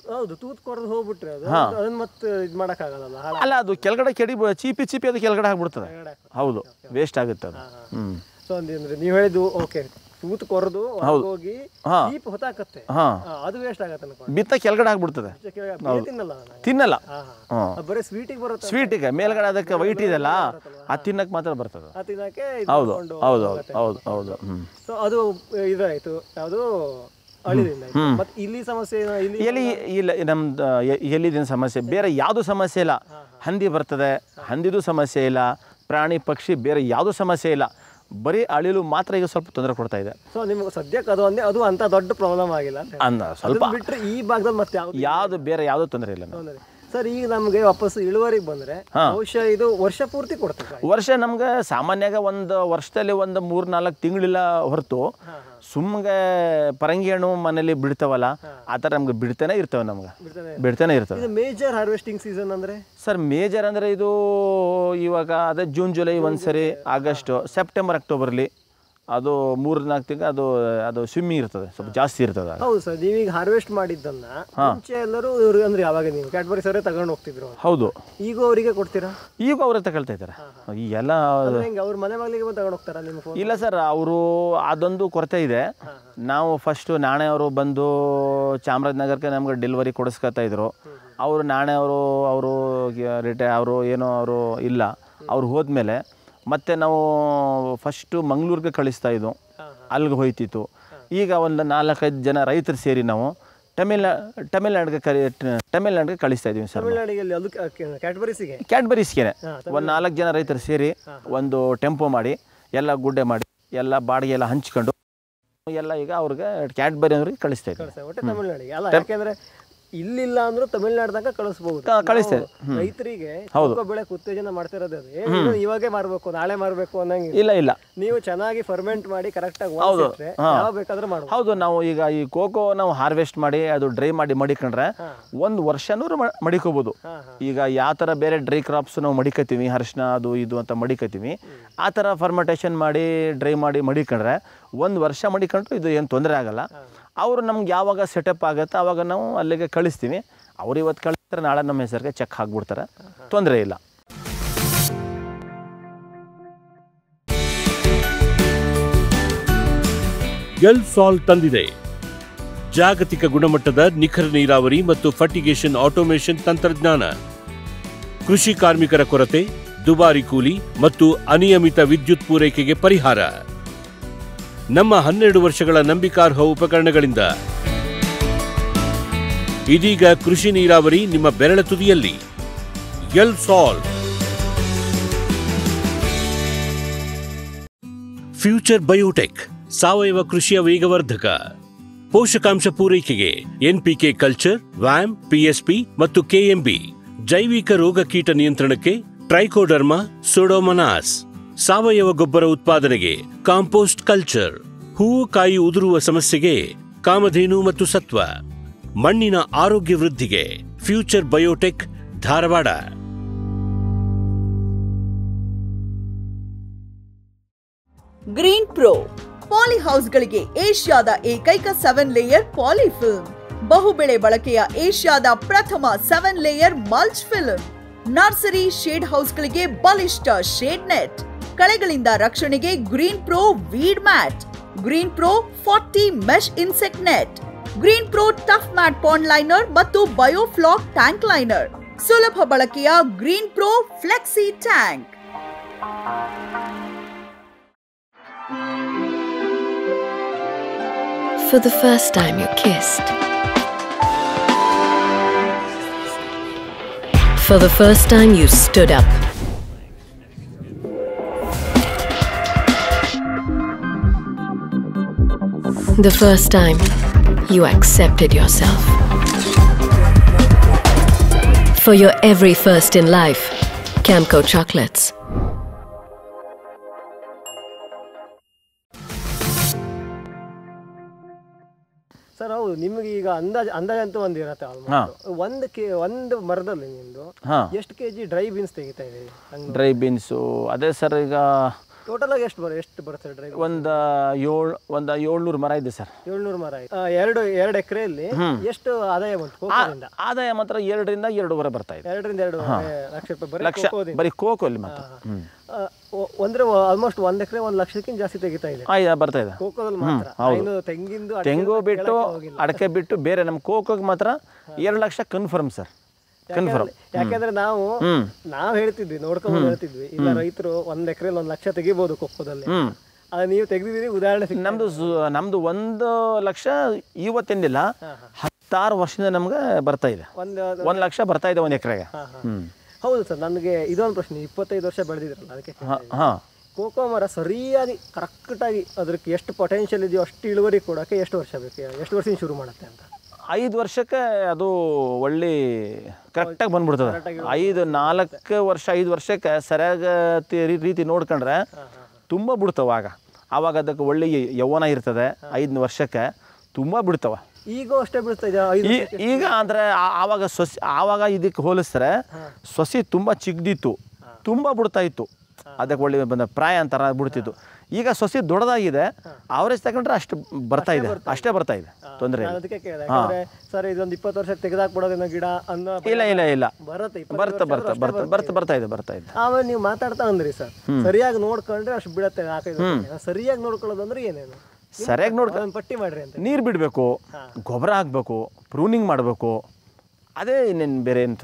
Speaker 3: ಅಲ್ಲ, ಅದು ಕೆಳಗಡೆ ಕೆಡಿ ಚೀಪಿ ಚೀಪಿ ಅದು ಕೆಳಗಡೆ ಆಗ್ಬಿಡ್ತದೆ. ಹೌದು, ವೇಸ್ಟ್ ಆಗುತ್ತೆ ಅದು. ಹ್ಮ್
Speaker 2: ನೀವು ಹೇಳಿದ್ದು ಓಕೆ, ತೂತ್ ಕೊರೆದು ಹೋಗಿ ಹೊತ್ತಾಕತ್ತೆ, ಅದು ವೇಸ್ಟ್ ಆಗತ್ತೆ.
Speaker 3: ಬಿತ್ತ ಕೆಳಗಡೆ ಆಗ್ಬಿಡ್ತದೆ, ತಿನ್ನಲ್ಲ.
Speaker 2: ಬರೀ ಸ್ವೀಟಿಗೆ ಬರುತ್ತೆ,
Speaker 3: ಸ್ವೀಟಿಗೆ ಮೇಲ್ಗಡೆ ಅದಕ್ಕೆ ವೈಟ್ ಇದೆಲ್ಲ, ಅದು ತಿನ್ನಕ್ಕೆ ಮಾತ್ರ ಬರ್ತದೆ. ಹೌದು ಹೌದು ಹೌದು ಹೌದು.
Speaker 2: ಸೊ ಅದು ಇದಾಯ್ತು, ಯಾವುದು ಅಳಿಲಿಂದ. ಮತ್ತೆ ಇಲ್ಲಿ ಸಮಸ್ಯೆ
Speaker 3: ಎಲ್ಲಿ ಇಲ್ಲ, ನಮ್ದು ಎಲ್ಲಿದಿನ ಸಮಸ್ಯೆ ಬೇರೆ ಯಾವುದು ಸಮಸ್ಯೆ ಇಲ್ಲ. ಹಂದಿ ಬರ್ತದೆ, ಹಂದಿದು ಸಮಸ್ಯೆ ಇಲ್ಲ. ಪ್ರಾಣಿ ಪಕ್ಷಿ ಬೇರೆ ಯಾವುದು ಸಮಸ್ಯೆ ಇಲ್ಲ, ಬರೀ ಅಳಿಲು ಮಾತ್ರ ಈಗ ಸ್ವಲ್ಪ ತೊಂದರೆ ಕೊಡ್ತಾ ಇದೆ.
Speaker 2: ಸೊ ನಿಮ್ಗೆ ಸದ್ಯಕ್ಕೆ ಅದು ಒಂದೇ, ಅದು ಅಂತ ದೊಡ್ಡ ಪ್ರಾಬ್ಲಮ್ ಆಗಿಲ್ಲ
Speaker 3: ಅಂದ ಸ್ವಲ್ಪ
Speaker 2: ಬಿಟ್ಟರೆ ಈ ಭಾಗದಲ್ಲಿ ಮತ್ತೆ ಯಾವ್ದು
Speaker 3: ಯಾವುದು ಬೇರೆ ಯಾವುದೂ ತೊಂದರೆ ಇಲ್ಲ.
Speaker 2: ಸರ್, ಈಗ ನಮಗೆ ವಾಪಸ್ ಇಳುವರಿಗೆ ಬಂದರೆ ಬಹುಶಃ ಇದು ವರ್ಷ ಪೂರ್ತಿ ಕೊಡ್ತದೆ.
Speaker 3: ವರ್ಷ ನಮ್ಗೆ ಸಾಮಾನ್ಯವಾಗಿ ಒಂದು ವರ್ಷದಲ್ಲಿ ಒಂದು ಮೂರು ನಾಲ್ಕು ತಿಂಗಳಿಲ್ಲ ಹೊರತು ಸುಮ್ಗೆ ಪರಂಗಿ ಹಣ್ಣು ಮನೇಲಿ ಬಿಡ್ತಾವಲ್ಲ, ಆ ಥರ ನಮ್ಗೆ ಬಿಡ್ತಾನೆ ಇರ್ತವೆ, ನಮ್ಗೆ ಬಿಡ್ತಾನೆ ಇರ್ತವೆ.
Speaker 2: ಮೇಜರ್ ಹಾರ್ವೆಸ್ಟಿಂಗ್ ಸೀಸನ್ ಅಂದರೆ
Speaker 3: ಸರ್, ಮೇಜರ್ ಅಂದರೆ ಇದು ಇವಾಗ ಅದೇ ಜೂನ್ ಜುಲೈ ಒಂದ್ಸರಿ, ಆಗಸ್ಟು, ಸೆಪ್ಟೆಂಬರ್ ಅಕ್ಟೋಬರ್ಲಿ ಅದು ಮೂರು ನಾಲ್ಕು ತಿಂಗಳು ಅದು ಅದು ಸ್ವಿಮ್ಮಿಂಗ್ ಇರ್ತದೆ, ಸ್ವಲ್ಪ ಜಾಸ್ತಿ ಇರ್ತದೆ.
Speaker 2: ಹೌದು ಸರ್, ನೀವೀಗ ಹಾರ್ವೆಸ್ಟ್ ಮಾಡಿದ್ದನ್ನ ಮುಂಚೆ ಎಲ್ಲರೂ ಅಂದ್ರೆ ಯಾವಾಗ ನೀವು ಕ್ಯಾಡ್ಬರೀಸ್ ಅವರೇ ತಗೊಂಡು ಹೋಗ್ತಿದ್ರು.
Speaker 3: ಹೌದು.
Speaker 2: ಈಗ ಅವರಿಗೆ ಕೊಡ್ತೀರಾ?
Speaker 3: ಈಗ ಅವರೇ ತಗೊಳ್ತಾ ಇದ್ದಾರೆ. ಈ ಎಲ್ಲ
Speaker 2: ಅವ್ರ ಮನೆ ಮಗಳಿಗೆ ಬಂದು ತಗೊಂಡು ಹೋಗ್ತಾರಾ ನಿಮ್ಮ?
Speaker 3: ಇಲ್ಲ ಸರ್, ಅವರು ಅದೊಂದು ಕೊರತೆ ಇದೆ. ನಾವು ಫಸ್ಟು ನಾಣೆ ಅವರು ಬಂದು ಚಾಮರಾಜನಗರಕ್ಕೆ ನಮ್ಗೆ ಡೆಲಿವರಿ ಕೊಡಿಸ್ಕೊತಾ ಇದ್ರು. ಅವರು ನಾಣೆ ಅವರು ಅವರು ರಿಟೈ ಅವರು ಏನೋ ಅವರು ಇಲ್ಲ, ಅವ್ರು ಹೋದ್ಮೇಲೆ ಮತ್ತೆ ನಾವು ಫಸ್ಟು ಮಂಗಳೂರಿಗೆ ಕಳಿಸ್ತಾ ಇದ್ದು, ಅಲ್ಲಿಗೆ ಹೋಯ್ತಿತ್ತು. ಈಗ ಒಂದು ನಾಲ್ಕೈದು ಜನ ರೈತರು ಸೇರಿ ನಾವು ತಮಿಳ್ನಾ ತಮಿಳ್ನಾಡಿಗೆ ಕರಿ ತಮಿಳ್ನಾಡಿಗೆ ಕಳಿಸ್ತಾ ಇದ್ದೀವಿ ಸರ್.
Speaker 2: ಕ್ಯಾಡ್ಬರೀಸ್ಗೆ
Speaker 3: ಕ್ಯಾಡ್ಬರೀಸ್ಗೆ ಒಂದು ನಾಲ್ಕು ಜನ ರೈತರು ಸೇರಿ ಒಂದು ಟೆಂಪೋ ಮಾಡಿ ಎಲ್ಲ ಗುಡ್ಡೆ ಮಾಡಿ ಎಲ್ಲ ಬಾಡಿಗೆ ಎಲ್ಲ ಹಂಚ್ಕೊಂಡು ಎಲ್ಲ ಈಗ ಅವ್ರಿಗೆ ಕ್ಯಾಡ್ಬರಿ ಅವ್ರಿಗೆ ಕಳಿಸ್ತಾ ಇದ್ದೀವಿ.
Speaker 2: ಇಲ್ಲಿಲ್ಲ ಅಂದ್ರೂ ತಮಿಳ್ನಾಡ್ದಾಗ ಕಳಿಸಬಹುದು,
Speaker 3: ಕಳಿಸ್ತೇವೆ.
Speaker 2: ರೈತರಿಗೆ ಬೆಳೆ ಉತ್ತೇಜನ ಮಾಡ್ತಿರೋದು ಇವಾಗೇ ಮಾರ್ಬೇಕು ನಾಳೆ ಮಾರ್ಬೇಕು ಅನ್ನಂಗೆ
Speaker 3: ಇಲ್ಲ ಇಲ್ಲ.
Speaker 2: ನೀವು ಚೆನ್ನಾಗಿ ಫರ್ಮೆಂಟ್ ಮಾಡಿ ಕರೆಕ್ಟ್ ಆಗಿ ಬೇಕಾದ್ರೆ ಮಾಡ್ಬೋದು.
Speaker 3: ಹೌದು, ನಾವು ಈಗ ಈ ಕೋಕೋ ನಾವು ಹಾರ್ವೆಸ್ಟ್ ಮಾಡಿ ಅದು ಡ್ರೈ ಮಾಡಿ ಮಡಿಕೊಂಡ್ರೆ ಒಂದು ವರ್ಷನೂ ಮಡಿಕೋಬಹುದು. ಈಗ ಯಾವ ತರ ಬೇರೆ ಡ್ರೈ ಕ್ರಾಪ್ಸ್ ನಾವು ಮಡಿಕತ್ತೀವಿ, ಅರಿಶಿನ ಅದು ಇದು ಅಂತ ಮಡಿಕತ್ತೀವಿ, ಆ ತರ ಫರ್ಮೆಂಟೇಷನ್ ಮಾಡಿ ಡ್ರೈ ಮಾಡಿ ಮಡಿಕೊಂಡ್ರೆ ಒಂದು ವರ್ಷ ಮಡಿಕೊಂಡ್ರು ಇದು ಏನು ತೊಂದರೆ ಆಗಲ್ಲ. ಅವರು ನಮ್ಗೆ ಯಾವಾಗ ಸೆಟಪ್ ಆಗುತ್ತೆ ಆವಾಗ ನಾವು ಅಲ್ಲಿಗೆ ಕಳಿಸ್ತೀವಿ. ಅವ್ರು ಇವತ್ತು ಕಳಿಸ್ತಾರೆ, ನಾಳೆ ನಮ್ಮ ಹೆಸರಿಗೆ ಚೆಕ್ ಹಾಕ್ಬಿಡ್ತಾರೆ, ತೊಂದರೆ ಇಲ್ಲ.
Speaker 4: ಎಲ್ ಸಾಲ್ ತಂದಿದೆ ಜಾಗತಿಕ ಗುಣಮಟ್ಟದ ನಿಖರ ನೀರಾವರಿ ಮತ್ತು ಫರ್ಟಿಗೇಷನ್ ಆಟೋಮೇಷನ್ ತಂತ್ರಜ್ಞಾನ. ಕೃಷಿ ಕಾರ್ಮಿಕರ ಕೊರತೆ, ದುಬಾರಿ ಕೂಲಿ ಮತ್ತು ಅನಿಯಮಿತ ವಿದ್ಯುತ್ ಪೂರೈಕೆಗೆ ಪರಿಹಾರ. ನಮ್ಮ ಹನ್ನೆರಡು ವರ್ಷಗಳ ನಂಬಿಕಾರ್ಹ ಉಪಕರಣಗಳಿಂದ ಇದೀಗ ಕೃಷಿ ನೀರಾವರಿ ನಿಮ್ಮ ಬೆರಳ ತುದಿಯಲ್ಲಿ. ಎಲ್ ಸಾಲ್. ಫ್ಯೂಚರ್ ಬಯೋಟೆಕ್ ಸಾವಯವ ಕೃಷಿಯ ವೇಗವರ್ಧಕ. ಪೋಷಕಾಂಶ ಪೂರೈಕೆಗೆ ಎನ್ಪಿಕೆ ಕಲ್ಚರ್, ವ್ಯಾಮ್, ಪಿಎಸ್ಪಿ ಮತ್ತು ಕೆಎಂಬಿ. ಜೈವಿಕ ರೋಗ ಕೀಟ ನಿಯಂತ್ರಣಕ್ಕೆ ಟ್ರೈಕೋಡರ್ಮಾ, ಸೂಡೋಮೊನಾಸ್. ಸಾವಯವ ಗೊಬ್ಬರ ಉತ್ಪಾದನೆಗೆ ಕಾಂಪೋಸ್ಟ್ ಕಲ್ಚರ್. ಹೂವು ಕಾಯಿ ಉದುರುವ ಸಮಸ್ಯೆಗೆ ಕಾಮಧೇನು ಮತ್ತು ಸತ್ವ. ಮಣ್ಣಿನ ಆರೋಗ್ಯ ವೃದ್ಧಿಗೆ Future Biotech, Dharwad.
Speaker 1: Green Pro poly ಹೌಸ್ಗಳಿಗೆ ಏಷ್ಯಾದ ಏಕೈಕ ಸೆವೆನ್ ಲೇಯರ್ ಪಾಲಿ ಫಿಲ್ಮ್. ಬಹುಬೆಳೆ ಬಳಕೆಯ ಏಷ್ಯಾದ ಪ್ರಥಮ seven layer mulch film, nursery shade ಹೌಸ್ಗಳಿಗೆ ಬಲಿಷ್ಠ ಶೇಡ್ ನೆಟ್, ಕಳೆಗಳಿಂದ ರಕ್ಷಣೆಗೆ Green Pro weed mat, Green Pro forty mesh insect net, Green Pro tough mat pond liner ಮತ್ತು ಬಯೋಫ್ಲಾಕ್ ಟ್ಯಾಂಕ್ ಲೈನರ್, ಸುಲಭ ಬಳಕೆಯ Green Pro flexi tank.
Speaker 6: For the first time you kissed. For the first time you stood up. The first time you accepted yourself. For your every first in life, Camco chocolates.
Speaker 2: Sir ಹೌದು, ನಿಮಗೆ ಈಗ ಅಂದಾಜು ಅಂದಾಜಂತೂ ಒಂದು ಇರತ್ತೆ almost ಒಂದು K ಒಂದು ಮರದಲ್ಲಿ ನಿಮ್ಮದು ಎಷ್ಟು ಕೆ ಜಿ ಡ್ರೈ ಬೀನ್ಸ್ ತೆಗಿತಾ ಇದೆ?
Speaker 3: ಡ್ರೈ ಬೀನ್ಸು ಅದೇ ಸರ್, ಈಗ
Speaker 2: ಟೋಟಲ್ ಆಗಿ ಎಷ್ಟು ಬರ ಎಷ್ಟು ಬರುತ್ತೆ ಡ್ರೈ?
Speaker 3: ಒಂದು ಏಳು ಒಂದು ಏಳ್ನೂರು ಮರ ಇದೆ ಸರ್.
Speaker 2: ಏಳ್ನೂರು ಮರ ಇದೆ. ಎರಡು ಎರಡು ಎಕರೆಯಲ್ಲಿ ಎಷ್ಟು ಆದಾಯ ಬಂತು ಕೋಕೋದಿಂದ?
Speaker 3: ಆದಾಯ ಮಾತ್ರ ಎರಡರಿಂದ ಎರಡೂವರೆ ಬರ್ತಾ ಇದೆ.
Speaker 2: ಎರಡರಿಂದ ಎರಡು ಲಕ್ಷ ರೂಪಾಯಿ ಬರೀ
Speaker 3: ಲಕ್ಷ ಬರೀ ಕೋಕೋಲಿ ಮಾತ್ರ.
Speaker 2: ಅಂದ್ರೆ ಆಲ್ಮೋಸ್ಟ್ ಒಂದ್ ಎಕರೆ ಒಂದ್ ಲಕ್ಷಕ್ಕಿಂತ ಜಾಸ್ತಿ ತೆಗಿತಾ ಇದೆ.
Speaker 3: ಬರ್ತಾ ಇದೆ
Speaker 2: ಕೋಕೋದಲ್ಲಿ ಮಾತ್ರ. ತೆಂಗಿಂದು
Speaker 3: ತೆಂಗು ಬಿಟ್ಟು ಅಡಕೆ ಬಿಟ್ಟು ಬೇರೆ ನಮ್ಮ ಕೋಕೋಗೆ ಮಾತ್ರ ಎರಡು ಲಕ್ಷ ಕನ್ಫರ್ಮ್ ಸರ್, ಕನ್ಫರ್ಮ್.
Speaker 2: ಯಾಕಂದ್ರೆ ನಾವು ನಾವ್ ಹೇಳ್ತಿದ್ವಿ, ನೋಡ್ಕೊಂಡು ಹೇಳ್ತಿದ್ವಿ, ಇಲ್ಲ ರೈತರು ಒಂದ್ ಎಕರೆಲಿ ಒಂದ್ ಲಕ್ಷ ತೆಗಿಬಹುದು ಕೋಕೋದಲ್ಲಿ. ಅದು ನೀವು ತೆಗೆದಿದ್ದೀರಿ, ಉದಾಹರಣೆ
Speaker 3: ನಮ್ದು ನಮ್ದು ಒಂದು ಲಕ್ಷ ಇವತ್ತಿಂದಿಲ್ಲ, ಹತ್ತಾರು ವರ್ಷದಿಂದ ನಮ್ಗೆ ಬರ್ತಾ ಇದೆ. ಒಂದ್ ಒಂದ್ ಲಕ್ಷ ಬರ್ತಾ ಇದೆ ಒಂದ್ ಎಕರೆಗೆ.
Speaker 2: ಹೌದು ಸರ್, ನನಗೆ ಇದೊಂದು ಪ್ರಶ್ನೆ, ಇಪ್ಪತ್ತೈದು ವರ್ಷ ಬೆಳೆದಿದ್ರಲ್ಲ ಅದಕ್ಕೆ, ಕೋಕೋ ಮರ ಸರಿಯಾಗಿ ಕರೆಕ್ಟಾಗಿ ಅದಕ್ಕೆ ಎಷ್ಟು ಪೊಟೆನ್ಷಿಯಲ್ ಇದೆಯೋ ಅಷ್ಟು ಇಳುವರಿ ಕೊಡೋಕ್ಕೆ ಎಷ್ಟು ವರ್ಷ ಬೇಕು, ಎಷ್ಟು ವರ್ಷದಿಂದ ಶುರು ಮಾಡುತ್ತೆ ಅಂತ?
Speaker 3: ಐದು ವರ್ಷಕ್ಕೆ ಅದು ಒಳ್ಳೆ ಕರೆಕ್ಟಾಗಿ ಬಂದ್ಬಿಡ್ತದೆ. ಐದು ನಾಲ್ಕು ವರ್ಷ ಐದು ವರ್ಷಕ್ಕೆ ಸರಿಯಾಗಿ ರೀತಿ ನೋಡ್ಕೊಂಡ್ರೆ ತುಂಬ ಬಿಡ್ತಾವೆ. ಆಗ ಆವಾಗ ಅದಕ್ಕೆ ಒಳ್ಳೆ ಯೌವನ ಇರ್ತದೆ. ಐದನೇ ವರ್ಷಕ್ಕೆ ತುಂಬ ಬಿಡ್ತಾವೆ.
Speaker 2: ಈಗ ಅಷ್ಟೇ ಬಿಡ್ತಾ ಇದೆ
Speaker 3: ಈಗ ಅಂದರೆ ಆವಾಗ ಸೊಸಿ ಆವಾಗ ಇದಕ್ಕೆ ಹೋಲಿಸಿದ್ರೆ ಸೊಸಿ ತುಂಬ ಚಿಕ್ಕದಿತ್ತು, ತುಂಬ ಬಿಡ್ತಾ ಇತ್ತು. ಅದಕ್ಕೆ ಒಳ್ಳೆ ಬಂದ ಪ್ರಾಯ ಅಂತಾರ ಬಿಡ್ತಿತ್ತು. ಈಗ ಸೊಸಿ ದೊಡ್ಡದಾಗಿದೆ, ಅವರೇಜ್ ತಗೊಂಡ್ರೆ ಅಷ್ಟು ಬರ್ತಾ ಇದೆ, ಅಷ್ಟೇ ಬರ್ತಾ ಇದೆ, ತೊಂದರೆ ಇಲ್ಲ.
Speaker 2: ಸರ್ ಇದೊಂದು ಇಪ್ಪತ್ತು ವರ್ಷ ತೆಗೆದಾಕ್ಬಿಡೋದೇನೋ ಗಿಡ ಅನ್ನೋ
Speaker 3: ಇಲ್ಲ ಇಲ್ಲ ಇಲ್ಲ
Speaker 2: ಬರುತ್ತೆ,
Speaker 3: ಬರ್ತಾ ಬರ್ತಾ ಬರ್ತಾ ಬರ್ತಾ ಬರ್ತಾ ಇದೆ ಬರ್ತಾ ಇದೆ.
Speaker 2: ಆಮೇಲೆ ನೀವು ಮಾತಾಡ್ತಾ ಅಂದ್ರಿ ಸರ್, ಸರಿಯಾಗಿ ನೋಡ್ಕೊಂಡ್ರೆ ಅಷ್ಟು ಬಿಡತ್ತೆ. ಸರಿಯಾಗಿ ನೋಡ್ಕೊಳ್ಳೋದಂದ್ರೆ ಏನೇನು?
Speaker 3: ಸರಿಯಾಗಿ ನೋಡ್ಕೊಂಡು
Speaker 2: ಪಟ್ಟಿ ಮಾಡ್ರಿ ಅಂತ.
Speaker 3: ನೀರು ಬಿಡಬೇಕು, ಗೊಬ್ಬರ ಹಾಕಬೇಕು, ಪ್ರೂನಿಂಗ್ ಮಾಡಬೇಕು, ಅದೇ ಇನ್ನೇನು ಬೇರೆ ಎಂತ.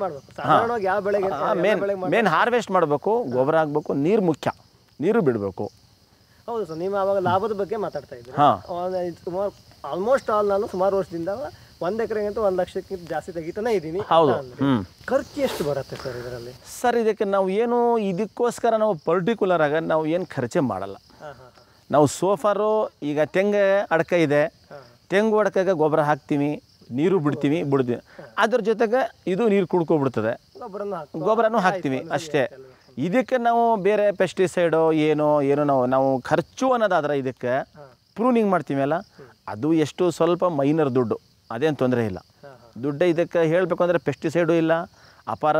Speaker 2: ಯಾವ ಬೆಳೆಗೆ
Speaker 3: ಮೇನ್ ಮೇನ್ ಹಾರ್ವೆಸ್ಟ್ ಮಾಡಬೇಕು, ಗೊಬ್ಬರ ಹಾಕಬೇಕು, ನೀರು ಮುಖ್ಯ, ನೀರು ಬಿಡಬೇಕು.
Speaker 2: ಹೌದು ಸರ್, ನೀವು ಆವಾಗ ಲಾಭದ ಬಗ್ಗೆ ಮಾತಾಡ್ತಾ ಇದ್ದೀರಿ. ಸುಮಾರು ಆಲ್ಮೋಸ್ಟ್ ಆಲ್ ನಾನು ಸುಮಾರು ವರ್ಷದಿಂದ ಒಂದ್ ಎಕರೆಗಂತೂ ಒಂದ್ ಲಕ್ಷಕ್ಕಿಂತ ಜಾಸ್ತಿ ತೆಗಿತಾನೆ ಇದ್ದೀನಿ.
Speaker 3: ಹೌದು.
Speaker 2: ಖರ್ಚು ಎಷ್ಟು ಬರುತ್ತೆ ಸರ್ ಇದರಲ್ಲಿ?
Speaker 3: ಸರ್ ಇದಕ್ಕೆ ನಾವು ಏನು ಇದಕ್ಕೋಸ್ಕರ ನಾವು ಪರ್ಟಿಕ್ಯುಲರ್ ಆಗ ನಾವು ಏನು ಖರ್ಚೆ ಮಾಡಲ್ಲ. ನಾವು ಸೋಫಾರು ಈಗ ತೆಂಗು ಅಡಕೆ ಇದೆ, ತೆಂಗು ಅಡಕೆಗೆ ಗೊಬ್ಬರ ಹಾಕ್ತೀವಿ, ನೀರು ಬಿಡ್ತೀವಿ ಬಿಡ್ತೀವಿ ಅದ್ರ ಜೊತೆಗೆ ಇದು ನೀರು ಕುಡ್ಕೊಬಿಡ್ತದೆ, ಗೊಬ್ಬರನೂ ಹಾಕ್ತೀವಿ ಅಷ್ಟೇ. ಇದಕ್ಕೆ ನಾವು ಬೇರೆ ಪೆಸ್ಟಿಸೈಡೋ ಏನೋ ಏನೋ ನಾವು ನಾವು ಖರ್ಚು ಅನ್ನೋದಾದ್ರೆ ಇದಕ್ಕೆ ಪ್ರೂನಿಂಗ್ ಮಾಡ್ತೀವಿ ಅಲ್ಲ, ಅದು ಎಷ್ಟು ಸ್ವಲ್ಪ ಮೈನರ್ ದುಡ್ಡು, ಅದೇನು ತೊಂದರೆ ಇಲ್ಲ. ದುಡ್ಡು ಇದಕ್ಕೆ ಹೇಳಬೇಕು ಅಂದರೆ ಪೆಸ್ಟಿಸೈಡು ಇಲ್ಲ, ಅಪಾರ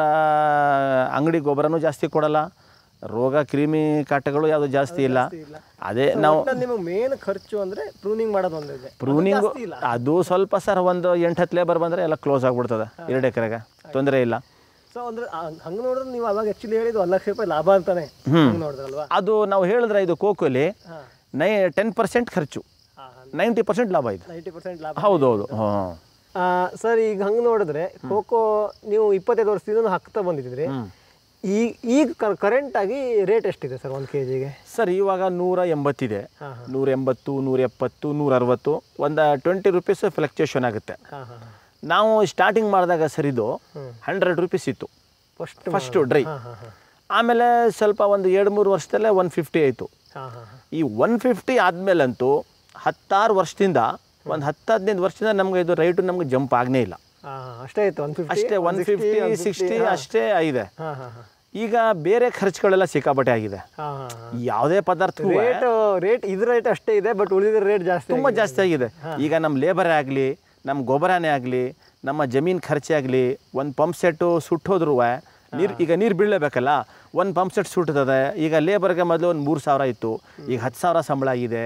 Speaker 3: ಅಂಗಡಿ ಗೊಬ್ಬರನೂ ಜಾಸ್ತಿ ಕೊಡಲ್ಲ, ರೋಗ ಕ್ರಿಮಿ ಕಾಟಗಳು ಯಾವುದು ಜಾಸ್ತಿ ಇಲ್ಲ. ಅದೇ ನಾವು
Speaker 2: ಮೇನ್ ಖರ್ಚು ಅಂದರೆ ಪ್ರೂನಿಂಗ್ ಮಾಡೋದು ಒಂದಿದೆ.
Speaker 3: ಪ್ರೂನಿಂಗ್ ಅದು ಸ್ವಲ್ಪ ಸರ್ ಒಂದು ಎಂಟು ಹತ್ತು ಲೇಬರ್ ಬಂದರೆ ಎಲ್ಲ ಕ್ಲೋಸ್ ಆಗಿಬಿಡ್ತದೆ ಎರಡು ಎಕರೆಗೆ, ತೊಂದರೆ ಇಲ್ಲ.
Speaker 2: ಸೊ ಅಂದ್ರೆ ಹಂಗೆ ನೋಡಿದ್ರೆ ನೀವು ಅವಾಗ ಆ್ಯಕ್ಚುಲಿ ಹೇಳಿದ್ದು ಒಂದು ಲಕ್ಷ ರೂಪಾಯಿ ಲಾಭ ಅಂತಾನೆ ನೋಡಿದ್ರಲ್ವಾ?
Speaker 3: ಅದು ನಾವು ಹೇಳಿದ್ರೆ ಇದು ಕೋಕೋಲಿ ನೈ ಟೆನ್ ಪರ್ಸೆಂಟ್ ಖರ್ಚು, ನೈಂಟಿ ಪರ್ಸೆಂಟ್ ಲಾಭ ಇದೆ.
Speaker 2: ನೈಂಟಿ ಪರ್ಸೆಂಟ್ ಲಾಭ.
Speaker 3: ಹೌದು ಹೌದು. ಹಾಂ
Speaker 2: ಸರ್, ಈಗ ಹಂಗೆ ನೋಡಿದ್ರೆ ಕೋಕೋ ನೀವು ಇಪ್ಪತ್ತೈದು ವರ್ಷದಿಂದ ಹಾಕ್ತಾ ಬಂದಿದ್ರಿ. ಈಗ ಈಗ ಕರೆಂಟ್ ಆಗಿ ರೇಟ್ ಎಷ್ಟಿದೆ ಸರ್ ಒಂದು ಕೆ ಜಿಗೆ?
Speaker 3: ಸರ್ ಇವಾಗ ನೂರ ಎಂಬತ್ತಿದೆ, ನೂರ ಎಂಬತ್ತು ನೂರ ಎಪ್ಪತ್ತು ನೂರ ಅರವತ್ತು, ಒಂದು ಟ್ವೆಂಟಿ ರುಪೀಸ್ ಫ್ಲಕ್ಚುಯೇಷನ್ ಆಗುತ್ತೆ. ನಾವು ಸ್ಟಾರ್ಟಿಂಗ್ ಮಾಡಿದಾಗ ಸರ್ ಇದು ಹಂಡ್ರೆಡ್ ರುಪೀಸ್ ಇತ್ತು ಫಸ್ಟ್ ಫಸ್ಟು ಡ್ರೈ. ಆಮೇಲೆ ಸ್ವಲ್ಪ ಒಂದು ಎರಡು ಮೂರು ವರ್ಷದಲ್ಲೇ ಒನ್ ಫಿಫ್ಟಿ ಆಯಿತು. ಈ ಒನ್ ಫಿಫ್ಟಿ ಆದಮೇಲಂತೂ ಹತ್ತಾರು ವರ್ಷದಿಂದ ಒಂದು ಹತ್ತು ಹದಿನೈದು ವರ್ಷದಿಂದ ನಮ್ಗೆ ಇದು ರೈಟು ನಮ್ಗೆ ಜಂಪ್ ಆಗನೇ ಇಲ್ಲ.
Speaker 2: ಅಷ್ಟೇ ಆಯಿತು,
Speaker 3: ಅಷ್ಟೇ ಒನ್ ಫಿಫ್ಟಿ ಸಿಕ್ಸ್ಟಿ ಅಷ್ಟೇ ಆಗಿದೆ. ಈಗ ಬೇರೆ ಖರ್ಚುಗಳೆಲ್ಲ ಸಿಕ್ಕಾಪಟ್ಟೆ ಆಗಿದೆ. ಯಾವುದೇ ಪದಾರ್ಥ
Speaker 2: ರೇಟ್ ರೇಟ್ ಇದು ರೇಟ್ ಅಷ್ಟೇ ಇದೆ, ಬಟ್ ಉಳಿದ ರೇಟ್ ಜಾಸ್ತಿ,
Speaker 3: ತುಂಬ ಜಾಸ್ತಿ ಆಗಿದೆ. ಈಗ ನಮ್ಮ ಲೇಬರೇ ಆಗಲಿ, ನಮ್ಮ ಗೊಬ್ಬರನೇ ಆಗಲಿ, ನಮ್ಮ ಜಮೀನು ಖರ್ಚೇ ಆಗಲಿ, ಒಂದು ಪಂಪ್ ಸೆಟ್ಟು ಸುಟ್ಟೋದ್ರೂ ನೀರು ಈಗ ನೀರು ಬೀಳಲೇಬೇಕಲ್ಲ, ಒಂದು ಪಂಪ್ ಸೆಟ್ ಸುಟ್ಟದೆ. ಈಗ ಲೇಬರ್ಗೆ ಮೊದಲು ಒಂದು ಮೂರು ಸಾವಿರ ಇತ್ತು, ಈಗ ಹತ್ತು ಸಾವಿರ ಸಂಬಳ ಆಗಿದೆ.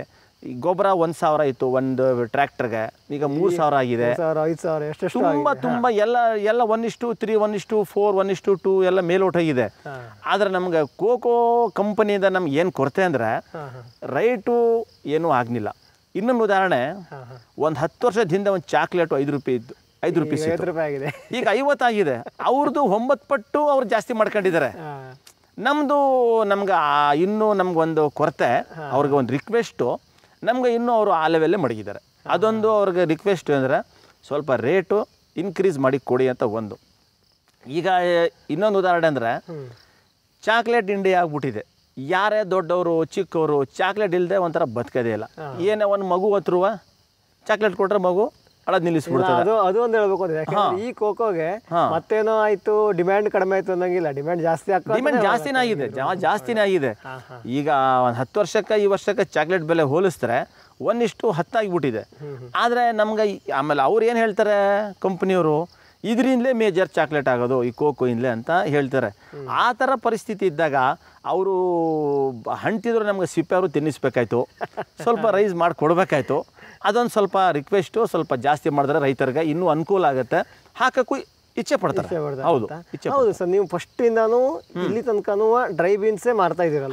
Speaker 3: ಈ ಗೊಬ್ಬರ ಒಂದು ಸಾವಿರ ಇತ್ತು ಒಂದು ಟ್ರ್ಯಾಕ್ಟರ್ಗೆ, ಈಗ ಮೂರು ಸಾವಿರ ಆಗಿದೆ.
Speaker 2: ಐದು ಸಾವಿರ ಎಷ್ಟು
Speaker 3: ತುಂಬ ತುಂಬ ಎಲ್ಲ ಎಲ್ಲ ಒನ್ ಇಷ್ಟು ತ್ರೀ ಒನ್ ಇಷ್ಟು ಫೋರ್ ಒನ್ ಇಷ್ಟು ಟೂ ಎಲ್ಲ ಮೇಲೋಟಾಗಿದೆ. ಆದರೆ ನಮ್ಗೆ ಕೋಕೋ ಕಂಪನಿಯಿಂದ ನಮ್ಗೆ ಏನು ಕೊರತೆ ಅಂದರೆ ರೈಟು ಏನೂ ಆಗಲಿಲ್ಲ. ಇನ್ನೊಂದು ಉದಾಹರಣೆ, ಒಂದು ಹತ್ತು ವರ್ಷದ ಹಿಂದೆ ಒಂದು ಚಾಕ್ಲೇಟು ಐದು ರೂಪಾಯಿ ಇದ್ದು ಐದು ರೂಪಾಯಿ
Speaker 2: ಐದು ರೂಪಾಯಿ ಆಗಿದೆ,
Speaker 3: ಈಗ ಐವತ್ತಾಗಿದೆ. ಅವ್ರದ್ದು ಒಂಬತ್ತು ಪಟ್ಟು ಅವ್ರು ಜಾಸ್ತಿ ಮಾಡ್ಕೊಂಡಿದ್ದಾರೆ. ನಮ್ಮದು ನಮ್ಗೆ ಇನ್ನೂ ನಮ್ಗೊಂದು ಕೊರತೆ, ಅವ್ರಿಗೆ ಒಂದು ರಿಕ್ವೆಸ್ಟು, ನಮ್ಗೆ ಇನ್ನೂ ಅವರು ಆ ಲೆವೆಲ್ಲೇ ಮಡಗಿದ್ದಾರೆ. ಅದೊಂದು ಅವ್ರಿಗೆ ರಿಕ್ವೆಸ್ಟ್ ಅಂದರೆ ಸ್ವಲ್ಪ ರೇಟು ಇನ್ಕ್ರೀಸ್ ಮಾಡಿ ಕೊಡಿ ಅಂತ ಒಂದು. ಈಗ ಇನ್ನೊಂದು ಉದಾಹರಣೆ ಅಂದರೆ ಚಾಕ್ಲೇಟ್ ಇಂಡಿಯಾ ಆಗ್ಬಿಟ್ಟಿದೆ. ಯಾರೇ ದೊಡ್ಡವರು ಚಿಕ್ಕವರು ಚಾಕ್ಲೇಟ್ ಇಲ್ಲದೆ ಒಂಥರ ಬದುಕೋದೇ ಇಲ್ಲ. ಏನೇ ಒಂದು ಮಗು ಹತ್ರುವ ಚಾಕ್ಲೇಟ್ ಕೊಟ್ಟರೆ ಮಗು ಅಳದ್ ನಿಲ್ಲಿಸ್ಬಿಡ್ತದೆ.
Speaker 2: ಅದು ಅದು ಒಂದು ಹೇಳ್ಬೇಕು ಅಂದ್ರೆ ಯಾಕಂದ್ರೆ ಈ ಕೋಕೋಗೆ ಮತ್ತೇನೋ ಆಯ್ತು ಡಿಮ್ಯಾಂಡ್ ಕಡಿಮೆ ಆಯ್ತು ಅನ್ನಂಗಿಲ್ಲ, ಡಿಮ್ಯಾಂಡ್ ಜಾಸ್ತಿ ಆಗ್ತದೆ.
Speaker 3: ಡಿಮ್ಯಾಂಡ್ ಜಾಸ್ತಿನೇ ಆಗಿದೆ, ಜಾಸ್ತಿನೇ ಆಗಿದೆ. ಈಗ ಒಂದು ಹತ್ತು ವರ್ಷಕ್ಕೆ ಈ ವರ್ಷಕ್ಕೆ ಚಾಕ್ಲೇಟ್ ಬೆಲೆ ಹೋಲಿಸಿದ್ರೆ ಒಂದಿಷ್ಟು ಹತ್ತಾಗಿಬಿಟ್ಟಿದೆ. ಆದರೆ ನಮ್ಗೆ ಆಮೇಲೆ ಅವ್ರು ಏನು ಹೇಳ್ತಾರೆ ಕಂಪ್ನಿಯವರು, ಇದರಿಂದಲೇ ಮೇಜರ್ ಚಾಕ್ಲೇಟ್ ಆಗೋದು ಈ ಕೋಕೋಯಿಂದಲೇ ಅಂತ ಹೇಳ್ತಾರೆ. ಆ ಥರ ಪರಿಸ್ಥಿತಿ ಇದ್ದಾಗ ಅವರು ಹಂಟಿದ್ರು ನಮ್ಗೆ ಸಿಪ್ಪೆ ಅವರು ತಿನ್ನಿಸ್ಬೇಕಾಯ್ತು, ಸ್ವಲ್ಪ ರೈಸ್ ಮಾಡಿ ಕೊಡಬೇಕಾಯ್ತು. ಅದೊಂದು ಸ್ವಲ್ಪ ರಿಕ್ವೆಸ್ಟು ಸ್ವಲ್ಪ ಜಾಸ್ತಿ ಮಾಡಿದ್ರೆ ರೈತರಿಗೆ ಇನ್ನೂ ಅನುಕೂಲ ಆಗುತ್ತೆ, ಹಾಕಕ್ಕೂ ಇಚ್ಛೆ ಪಡ್ತಾರೆ. ಹೌದು
Speaker 2: ಹೌದು ಸರ್, ನೀವು ಫಸ್ಟ್ ಇಂದಾನು ಇಲ್ಲಿ ತನಕನೂ ಡ್ರೈ ಬೀನ್ಸೇ ಮಾಡ್ತಾ ಇದೀರಲ್ಲ?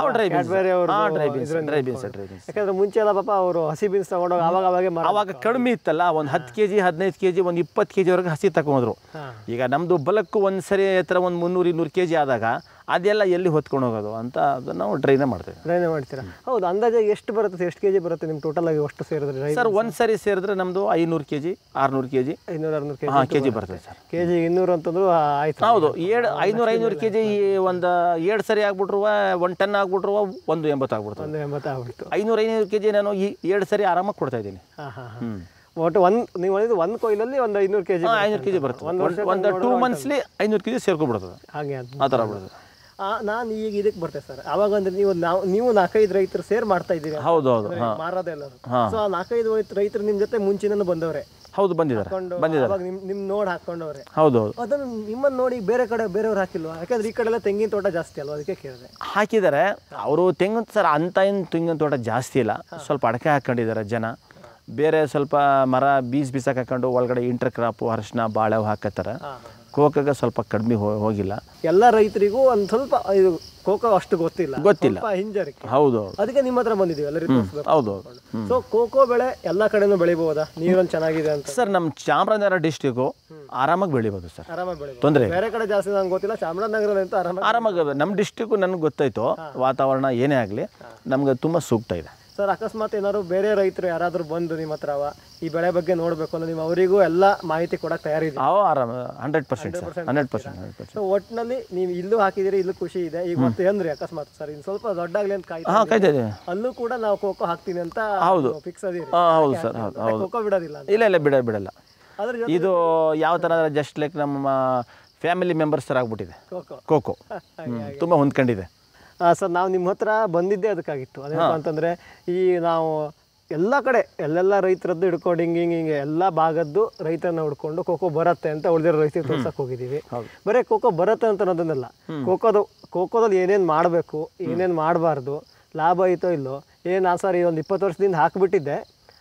Speaker 2: ಯಾಕಂದ್ರೆ ಮುಂಚೆ ಎಲ್ಲ ಪಾಪ ಅವರು ಹಸಿ ಬೀನ್ಸ್ ತಗೊಂಡೋಗಿ ಅವಾಗ ಅವಾಗೆ
Speaker 3: ಅವಾಗ ಕಡಿಮೆ ಇತ್ತಲ್ಲ, ಒಂದು ಹತ್ತು ಕೆ ಜಿ ಹದಿನೈದು ಕೆ ಜಿ ಒಂದು ಇಪ್ಪತ್ತು ಕೆ ಜಿವರೆಗೆ ಹಸಿ ತಗೊಂಡ್ರು. ಈಗ ನಮ್ಮದು ಬಲಕ್ಕೂ ಒಂದು ಸರಿ ಹತ್ರ ಒಂದು ಮುನ್ನೂರು ಇನ್ನೂರು ಕೆ ಜಿ ಆದಾಗ ಅದೆಲ್ಲ ಎಲ್ಲಿ ಹೊತ್ಕೊಂಡು ಹೋಗೋದು ಅಂತ ಅದನ್ನು ನಾವು ಡ್ರೈನೇ ಮಾಡ್ತೇವೆ.
Speaker 2: ಡ್ರೈನೇ ಮಾಡ್ತೀರಾ? ಹೌದು. ಅಂದಾಜಾಗಿ ಎಷ್ಟು ಬರುತ್ತೆ, ಎಷ್ಟು ಕೆ ಜಿ ಬರುತ್ತೆ ನಿಮ್ಮ ಟೋಟಲ್ ಆಗಿ ಅಷ್ಟು ಸೇರಿದ್ರೆ?
Speaker 3: ಸರ್ ಒಂದು ಸರಿ ಸೇರಿದ್ರೆ ನಮ್ಮದು ಐನೂರು ಕೆ ಜಿ ಆರುನೂರು ಕೆ ಜಿ
Speaker 2: ಐನೂರು ಆರುನೂರು ಕೆ ಜಿ
Speaker 3: ಹಾಂ ಕೆ ಜಿ ಬರ್ತದೆ ಸರ್.
Speaker 2: ಕೆ ಜಿ ಇನ್ನೂರು ಅಂತಂದ್ರು ಆಯ್ತು.
Speaker 3: ಹೌದು, ಏಳು ಐನೂರು ಐನೂರು ಕೆ ಜಿ ಒಂದು ಎರಡು ಸರಿ ಆಗ್ಬಿಟ್ರುವ ಒಂದು ಟನ್ ಆಗ್ಬಿಟ್ರುವ ಒಂದು ಎಂಬತ್ತು ಆಗ್ಬಿಡ್ತದೆ.
Speaker 2: ಒಂದು ಎಂಬತ್ತು ಆಗ್ಬಿಡ್ತು.
Speaker 3: ಐನೂರು ಐನೂರು ಕೆ ಜಿ ನಾನು ಈ ಎರಡು ಸರಿ ಆರಾಮಾಗಿ ಕೊಡ್ತಾ ಇದ್ದೀನಿ.
Speaker 2: ಹಾಂ ಹಾಂ ಹಾಂ ಒಟ್ಟು ಒಂದು ನೀವು ಹೇಳಿದ್ದು ಒಂದು ಕೊಯ್ಲಲ್ಲಿ ಒಂದು ಐನೂರು ಕೆ ಜಿ
Speaker 3: ಐನೂರು ಕೆ ಜಿ ಬರುತ್ತೆ. ಒಂದು ವರ್ಷ ಒಂದು ಟೂ ಮಂತ್ಸ್ಲಿ ಐನೂರು ಕೆ ಜಿ ಸೇರ್ಕೊಬಿಡ್ತದೆ.
Speaker 2: ಹಾಗೆ
Speaker 3: ಆ ಥರ ಬಿಡ್ತದೆ.
Speaker 2: ನಾನು ಈಗ ಇದಕ್ಕೆ ಬರ್ತೇನೆ ಸರ್. ಅವಾಗ ಅಂದ್ರೆ ನೀವು ನಾವು ನೀವು ನಾಲ್ಕೈದು ರೈತರು ಸೇರ್ ಮಾಡ್ತಾ ಇದ್ದೀರಿ.
Speaker 3: ಹೌದು ಹೌದು
Speaker 2: ಮಾರೋದೆಲ್ಲರೂ. ಸೊ ಆ ನಾಲ್ಕೈದು ರೈತರು ನಿಮ್ಮ ಜೊತೆ ಮುಂಚಿನ ಬಂದವ್ರೆ?
Speaker 3: ಹೌದು, ಬಂದಿದ್ದಾರೆ ಬಂದಿದ್ದಾರೆ.
Speaker 2: ನಿಮ್ ನಿಮ್ ನೋಡಿ ಹಾಕೊಂಡವ್ರೆ?
Speaker 3: ಹೌದು ಹೌದು.
Speaker 2: ಅದನ್ನು ನಿಮ್ಮನ್ನು ನೋಡಿ ಬೇರೆ ಕಡೆ ಬೇರೆಯವ್ರು ಹಾಕಿಲ್ವಾ? ಯಾಕಂದ್ರೆ ಈ ಕಡೆ ಎಲ್ಲ ತೆಂಗಿನ ತೋಟ ಜಾಸ್ತಿ ಅಲ್ವಾ, ಅದಕ್ಕೆ ಕೇಳಿದೆ.
Speaker 3: ಹಾಕಿದ್ದಾರೆ ಅವರು ತೆಂಗಿನ ಸರ್, ಅಂತ ಏನು ತೆಂಗಿನ ತೋಟ ಜಾಸ್ತಿ ಇಲ್ಲ, ಸ್ವಲ್ಪ ಅಡಕೆ ಹಾಕೊಂಡಿದ್ದಾರೆ ಜನ. ಬೇರೆ ಸ್ವಲ್ಪ ಮರ ಬೀಸ್ ಬೀಸಕ್ಕೆ ಹಾಕೊಂಡು ಒಳಗಡೆ ಇಂಟರ್ ಕ್ರಾಪು ಅರಿಶಿನ ಬಾಳೆ ಹಾಕತ್ತಾರೆ. ಕೋಕೋಗೆ ಸ್ವಲ್ಪ ಕಡಿಮೆ ಹೋಗಿಲ್ಲ.
Speaker 2: ಎಲ್ಲ ರೈತರಿಗೂ ಒಂದು ಸ್ವಲ್ಪ ಇದು ಕೋಕೋ ಅಷ್ಟು ಗೊತ್ತಿಲ್ಲ
Speaker 3: ಗೊತ್ತಿಲ್ಲ
Speaker 2: ಹಿಂಜರಿಕೆ.
Speaker 3: ಹೌದು,
Speaker 2: ಅದಕ್ಕೆ ನಿಮ್ಮ ಹತ್ರ ಬಂದಿದ್ದೀವಿ ಎಲ್ಲರಿಗೂ.
Speaker 3: ಹೌದು.
Speaker 2: ಸೊ ಕೋಕೋ ಬೆಳೆ ಎಲ್ಲ ಕಡೆನೂ ಬೆಳಿಬಹುದಾ? ನೀರೊಂದು ಚೆನ್ನಾಗಿದೆ ಅಂತ
Speaker 3: ಸರ್. ನಮ್ಮ ಚಾಮರಾಜನಗರ ಡಿಸ್ಟಿಕ್ಕು ಆರಾಮಾಗಿ ಬೆಳಿಬೋದು ಸರ್,
Speaker 2: ಆರಾಮಾಗಿ ಬೆಳಿಬೋದು.
Speaker 3: ತೊಂದರೆ
Speaker 2: ಬೇರೆ ಕಡೆ ಜಾಸ್ತಿ ನಂಗೆ ಗೊತ್ತಿಲ್ಲ, ಚಾಮರಾಜನಗರ ಅಂತ ಆರಾಮಾಗಿ
Speaker 3: ಆರಾಮಾಗಿ ನಮ್ಮ ಡಿಸ್ಟಿಕ್ಕು ನನಗೆ ಗೊತ್ತಾಯ್ತು. ವಾತಾವರಣ ಏನೇ ಆಗಲಿ ನಮ್ಗೆ ತುಂಬ ಸೂಕ್ತ ಇದೆ
Speaker 2: ಸರ್. ಅಕಸ್ಮಾತ್ ಏನಾದ್ರು ಬೇರೆ ರೈತರು ಯಾರಾದರೂ ಬಂದು ನಿಮ್ಮ ಹತ್ರ ಈ ಬೆಳೆ ಬಗ್ಗೆ ನೋಡಬೇಕು ಅಂದ್ರೆ ನೀವು ಅವರಿಗೂ ಎಲ್ಲ ಮಾಹಿತಿ ಕೊಡಕ್ಕೆ ತಯಾರಿದೆ?
Speaker 3: ಅವು ಆರಾಮ hundred percent hundred percent hundred percent.
Speaker 2: So ಒಟ್ಟಿನಲ್ಲಿ ನೀವು ಇಲ್ಲೂ ಹಾಕಿದಿರಿ, ಇಲ್ಲೂ ಖುಷಿ ಇದೆ. ಈಗ ಮತ್ತೆ ಅಂದ್ರೆ ಅಕಸ್ಮಾತ್ ಸರ್ ಇನ್ನು ಸ್ವಲ್ಪ ದೊಡ್ಡಾಗ್ಲಿ ಅಂತ ಕಾಯ್ತಾ
Speaker 3: ಹಾಂ ಕಾಯ್ತಾ ಇದೆ.
Speaker 2: ಅಲ್ಲೂ ಕೂಡ ನಾವು ಕೋಕೋ ಹಾಕ್ತೀನಿ ಅಂತ
Speaker 3: ಹೌದು
Speaker 2: ಫಿಕ್ಸ್ ಅದೀರಿ?
Speaker 3: ಹೌದು ಸರ್, ಹೌದು ಹೌದು.
Speaker 2: ಕೋಕೋ ಬಿಡೋದಿಲ್ಲ?
Speaker 3: ಇಲ್ಲ ಇಲ್ಲ ಬಿಡ ಬಿಡಲ್ಲ. ಇದು ಯಾವ ಥರ ಅಂದರೆ ಜಸ್ಟ್ ಲೈಕ್ ನಮ್ಮ ಫ್ಯಾಮಿಲಿ ಮೆಂಬರ್ಸ್ ಥರ ಆಗ್ಬಿಟ್ಟಿದೆ
Speaker 2: ಕೋಕೋ.
Speaker 3: ಕೋಕೋ ತುಂಬ ಹೊಂದ್ಕೊಂಡಿದೆ
Speaker 2: ಸರ್. ನಾವು ನಿಮ್ಮ ಹತ್ರ ಬಂದಿದ್ದೇ ಅದಕ್ಕಾಗಿತ್ತು. ಅದೇನಪ್ಪ ಅಂತಂದರೆ ಈ ನಾವು ಎಲ್ಲ ಕಡೆ ಎಲ್ಲೆಲ್ಲ ರೈತರದ್ದು ಹಿಡ್ಕೊಂಡು ಹಿಂಗೆ ಹಿಂಗೆ ಹಿಂಗೆ ಎಲ್ಲ ಭಾಗದ್ದು ರೈತರನ್ನ ಹುಡ್ಕೊಂಡು ಕೋಕೋ ಬರುತ್ತೆ ಅಂತ ಉಳಿದಿರೋ ರೈತರಿಗೆ ತೋರ್ಸಕ್ಕೆ ಹೋಗಿದ್ದೀವಿ. ಬರೀ ಕೋಕೋ ಬರುತ್ತೆ ಅಂತ ಅನ್ನೋದನ್ನೆಲ್ಲ, ಕೋಕೋದು ಕೋಕೋದಲ್ಲಿ ಏನೇನು ಮಾಡಬೇಕು, ಏನೇನು ಮಾಡಬಾರ್ದು, ಲಾಭ ಐತೋ ಇಲ್ಲೋ, ಏನು ಆ ಸರ್ ಈ ಒಂದು ಇಪ್ಪತ್ತು ವರ್ಷದಿಂದ ಹಾಕಿಬಿಟ್ಟಿದ್ದೆ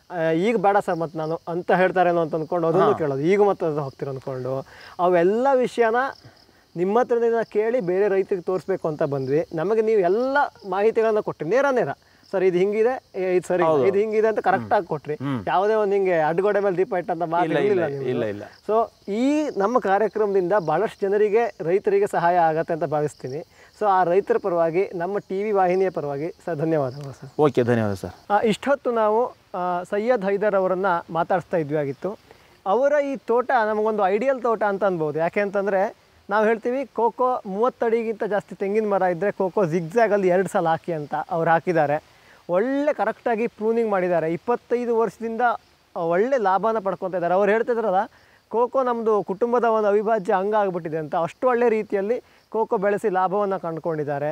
Speaker 2: ಈಗ ಬೇಡ ಸರ್ ಮತ್ತು ನಾನು ಅಂತ ಹೇಳ್ತಾರೇನೋ ಅಂತ ಅಂದ್ಕೊಂಡು ಅದನ್ನು ಕೇಳೋದು, ಈಗ ಮತ್ತೆ ಅದು ಹೋಗ್ತೀರ ಅಂದ್ಕೊಂಡು ಅವೆಲ್ಲ ವಿಷಯನ ನಿಮ್ಮ ಹತ್ರದಿಂದ ಕೇಳಿ ಬೇರೆ ರೈತರಿಗೆ ತೋರಿಸ್ಬೇಕು ಅಂತ ಬಂದ್ವಿ. ನಮಗೆ ನೀವು ಎಲ್ಲ ಮಾಹಿತಿಗಳನ್ನ ಕೊಟ್ರಿ, ನೇರ ನೇರ ಸರ್ ಇದು ಹಿಂಗಿದೆ, ಇದು ಸರಿ, ಇದು ಹಿಂಗಿದೆ ಅಂತ ಕರೆಕ್ಟಾಗಿ ಕೊಟ್ರಿ. ಯಾವುದೇ ಒಂದು ಹಿಂಗೆ ಅಡ್ಗೋಡೆ ಮೇಲೆ ದೀಪ ಇಟ್ಟಂತ ಮಾತಿಲ್ಲ
Speaker 3: ಇಲ್ಲ.
Speaker 2: ಸೊ ಈ ನಮ್ಮ ಕಾರ್ಯಕ್ರಮದಿಂದ ಭಾಳಷ್ಟು ಜನರಿಗೆ ರೈತರಿಗೆ ಸಹಾಯ ಆಗತ್ತೆ ಅಂತ ಭಾವಿಸ್ತೀನಿ. ಸೊ ಆ ರೈತರ ಪರವಾಗಿ ನಮ್ಮ ಟಿ ವಿ ವಾಹಿನಿಯ ಪರವಾಗಿ ಸರ್ ಧನ್ಯವಾದಗಳು ಸರ್.
Speaker 3: ಓಕೆ, ಧನ್ಯವಾದ ಸರ್.
Speaker 2: ಇಷ್ಟೊತ್ತು ನಾವು ಸೈಯದ್ ಹೈದರ್ ಅವರನ್ನು ಮಾತಾಡಿಸ್ತಾ ಇದ್ವಿ ಆಗಿತ್ತು. ಅವರ ಈ ತೋಟ ನಮಗೊಂದು ಐಡಿಯಲ್ ತೋಟ ಅಂತ ಅನ್ಬೋದು. ಯಾಕೆ ಅಂತಂದರೆ ನಾವು ಹೇಳ್ತೀವಿ ಕೋಕೋ ಮೂವತ್ತಡಿಗಿಂತ ಜಾಸ್ತಿ ತೆಂಗಿನ ಮರ ಇದ್ದರೆ ಕೋಕೋ ಜಿಗ್ಜಾಗಲ್ಲಿ ಎರಡು ಸಲ ಹಾಕಿ ಅಂತ ಅವ್ರು ಹಾಕಿದ್ದಾರೆ. ಒಳ್ಳೆ ಕರೆಕ್ಟಾಗಿ ಪ್ರೂನಿಂಗ್ ಮಾಡಿದ್ದಾರೆ. ಇಪ್ಪತ್ತೈದು ವರ್ಷದಿಂದ ಒಳ್ಳೆ ಲಾಭನ ಪಡ್ಕೊತಾ ಇದ್ದಾರೆ. ಅವ್ರು ಹೇಳ್ತಿದ್ರಲ್ಲ ಕೋಕೋ ನಮ್ಮದು ಕುಟುಂಬದ ಒಂದು ಅವಿಭಾಜ್ಯ ಅಂಗ ಆಗಿಬಿಟ್ಟಿದೆ ಅಂತ, ಅಷ್ಟು ಒಳ್ಳೆ ರೀತಿಯಲ್ಲಿ ಕೋಕೋ ಬೆಳೆಸಿ ಲಾಭವನ್ನು ಕಂಡುಕೊಂಡಿದ್ದಾರೆ.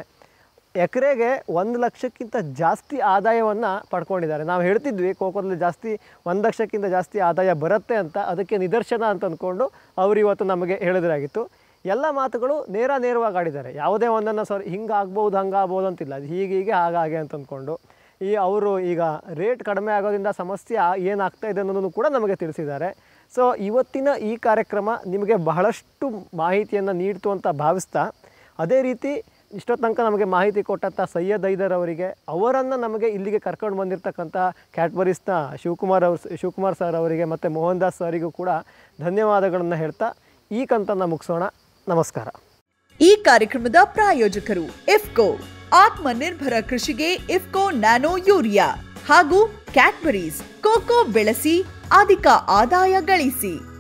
Speaker 2: ಎಕರೆಗೆ ಒಂದು ಲಕ್ಷಕ್ಕಿಂತ ಜಾಸ್ತಿ ಆದಾಯವನ್ನು ಪಡ್ಕೊಂಡಿದ್ದಾರೆ. ನಾವು ಹೇಳ್ತಿದ್ವಿ ಕೋಕೋದಲ್ಲಿ ಜಾಸ್ತಿ ಒಂದು ಲಕ್ಷಕ್ಕಿಂತ ಜಾಸ್ತಿ ಆದಾಯ ಬರುತ್ತೆ ಅಂತ, ಅದಕ್ಕೆ ನಿದರ್ಶನ ಅಂತ ಅಂದ್ಕೊಂಡು ಅವರು ಇವತ್ತು ನಮಗೆ ಹೇಳಿದ್ರಾಗಿತ್ತು. ಎಲ್ಲ ಮಾತುಗಳು ನೇರ ನೇರವಾಗಿ ಆಡಿದ್ದಾರೆ. ಯಾವುದೇ ಒಂದನ್ನು ಸರ್ ಹಿಂಗೆ ಆಗ್ಬೋದು ಹಂಗೆ ಆಗ್ಬೋದು ಅಂತಿಲ್ಲ, ಅದು ಹೀಗೆ ಹೀಗೆ ಹಾಗಾಗೆ ಅಂತ ಅಂದ್ಕೊಂಡು ಈ ಅವರು ಈಗ ರೇಟ್ ಕಡಿಮೆ ಆಗೋದ್ರಿಂದ ಸಮಸ್ಯೆ ಏನಾಗ್ತಾ ಇದೆ ಅನ್ನೋದನ್ನು ಕೂಡ ನಮಗೆ ತಿಳಿಸಿದ್ದಾರೆ. ಸೊ ಇವತ್ತಿನ ಈ ಕಾರ್ಯಕ್ರಮ ನಿಮಗೆ ಬಹಳಷ್ಟು ಮಾಹಿತಿಯನ್ನು ನೀಡ್ತು ಅಂತ ಭಾವಿಸ್ತಾ, ಅದೇ ರೀತಿ ಇಷ್ಟೊತ್ತು ತನಕ ನಮಗೆ ಮಾಹಿತಿ ಕೊಟ್ಟಂಥ ಸೈಯದ್ ಹೈದರ್ ಅವರಿಗೆ, ಅವರನ್ನು ನಮಗೆ ಇಲ್ಲಿಗೆ ಕರ್ಕೊಂಡು ಬಂದಿರತಕ್ಕಂಥ ಕ್ಯಾಡ್ಬರೀಸ್ನ ಶಿವಕುಮಾರ್ ಅವ್ರ ಶಿವಕುಮಾರ್ ಸರ್ ಅವರಿಗೆ ಮತ್ತು ಮೋಹನ್ ದಾಸ್ ಸರಿಗೂ ಕೂಡ ಧನ್ಯವಾದಗಳನ್ನು ಹೇಳ್ತಾ ಈ ಕಂತನ್ನು ಮುಗಿಸೋಣ. ನಮಸ್ಕಾರ.
Speaker 1: ಈ ಕಾರ್ಯಕ್ರಮದ ಪ್ರಾಯೋಜಕರು ಇಫ್ಕೋ, ಆತ್ಮನಿರ್ಭರ ಕೃಷಿಗೆ ಇಫ್ಕೋ ನ್ಯಾನೋ ಯೂರಿಯಾ ಹಾಗೂ ಕ್ಯಾಡ್ಬರೀಸ್. ಕೋಕೋ ಬೆಳೆಸಿ ಅಧಿಕ ಆದಾಯ ಗಳಿಸಿ.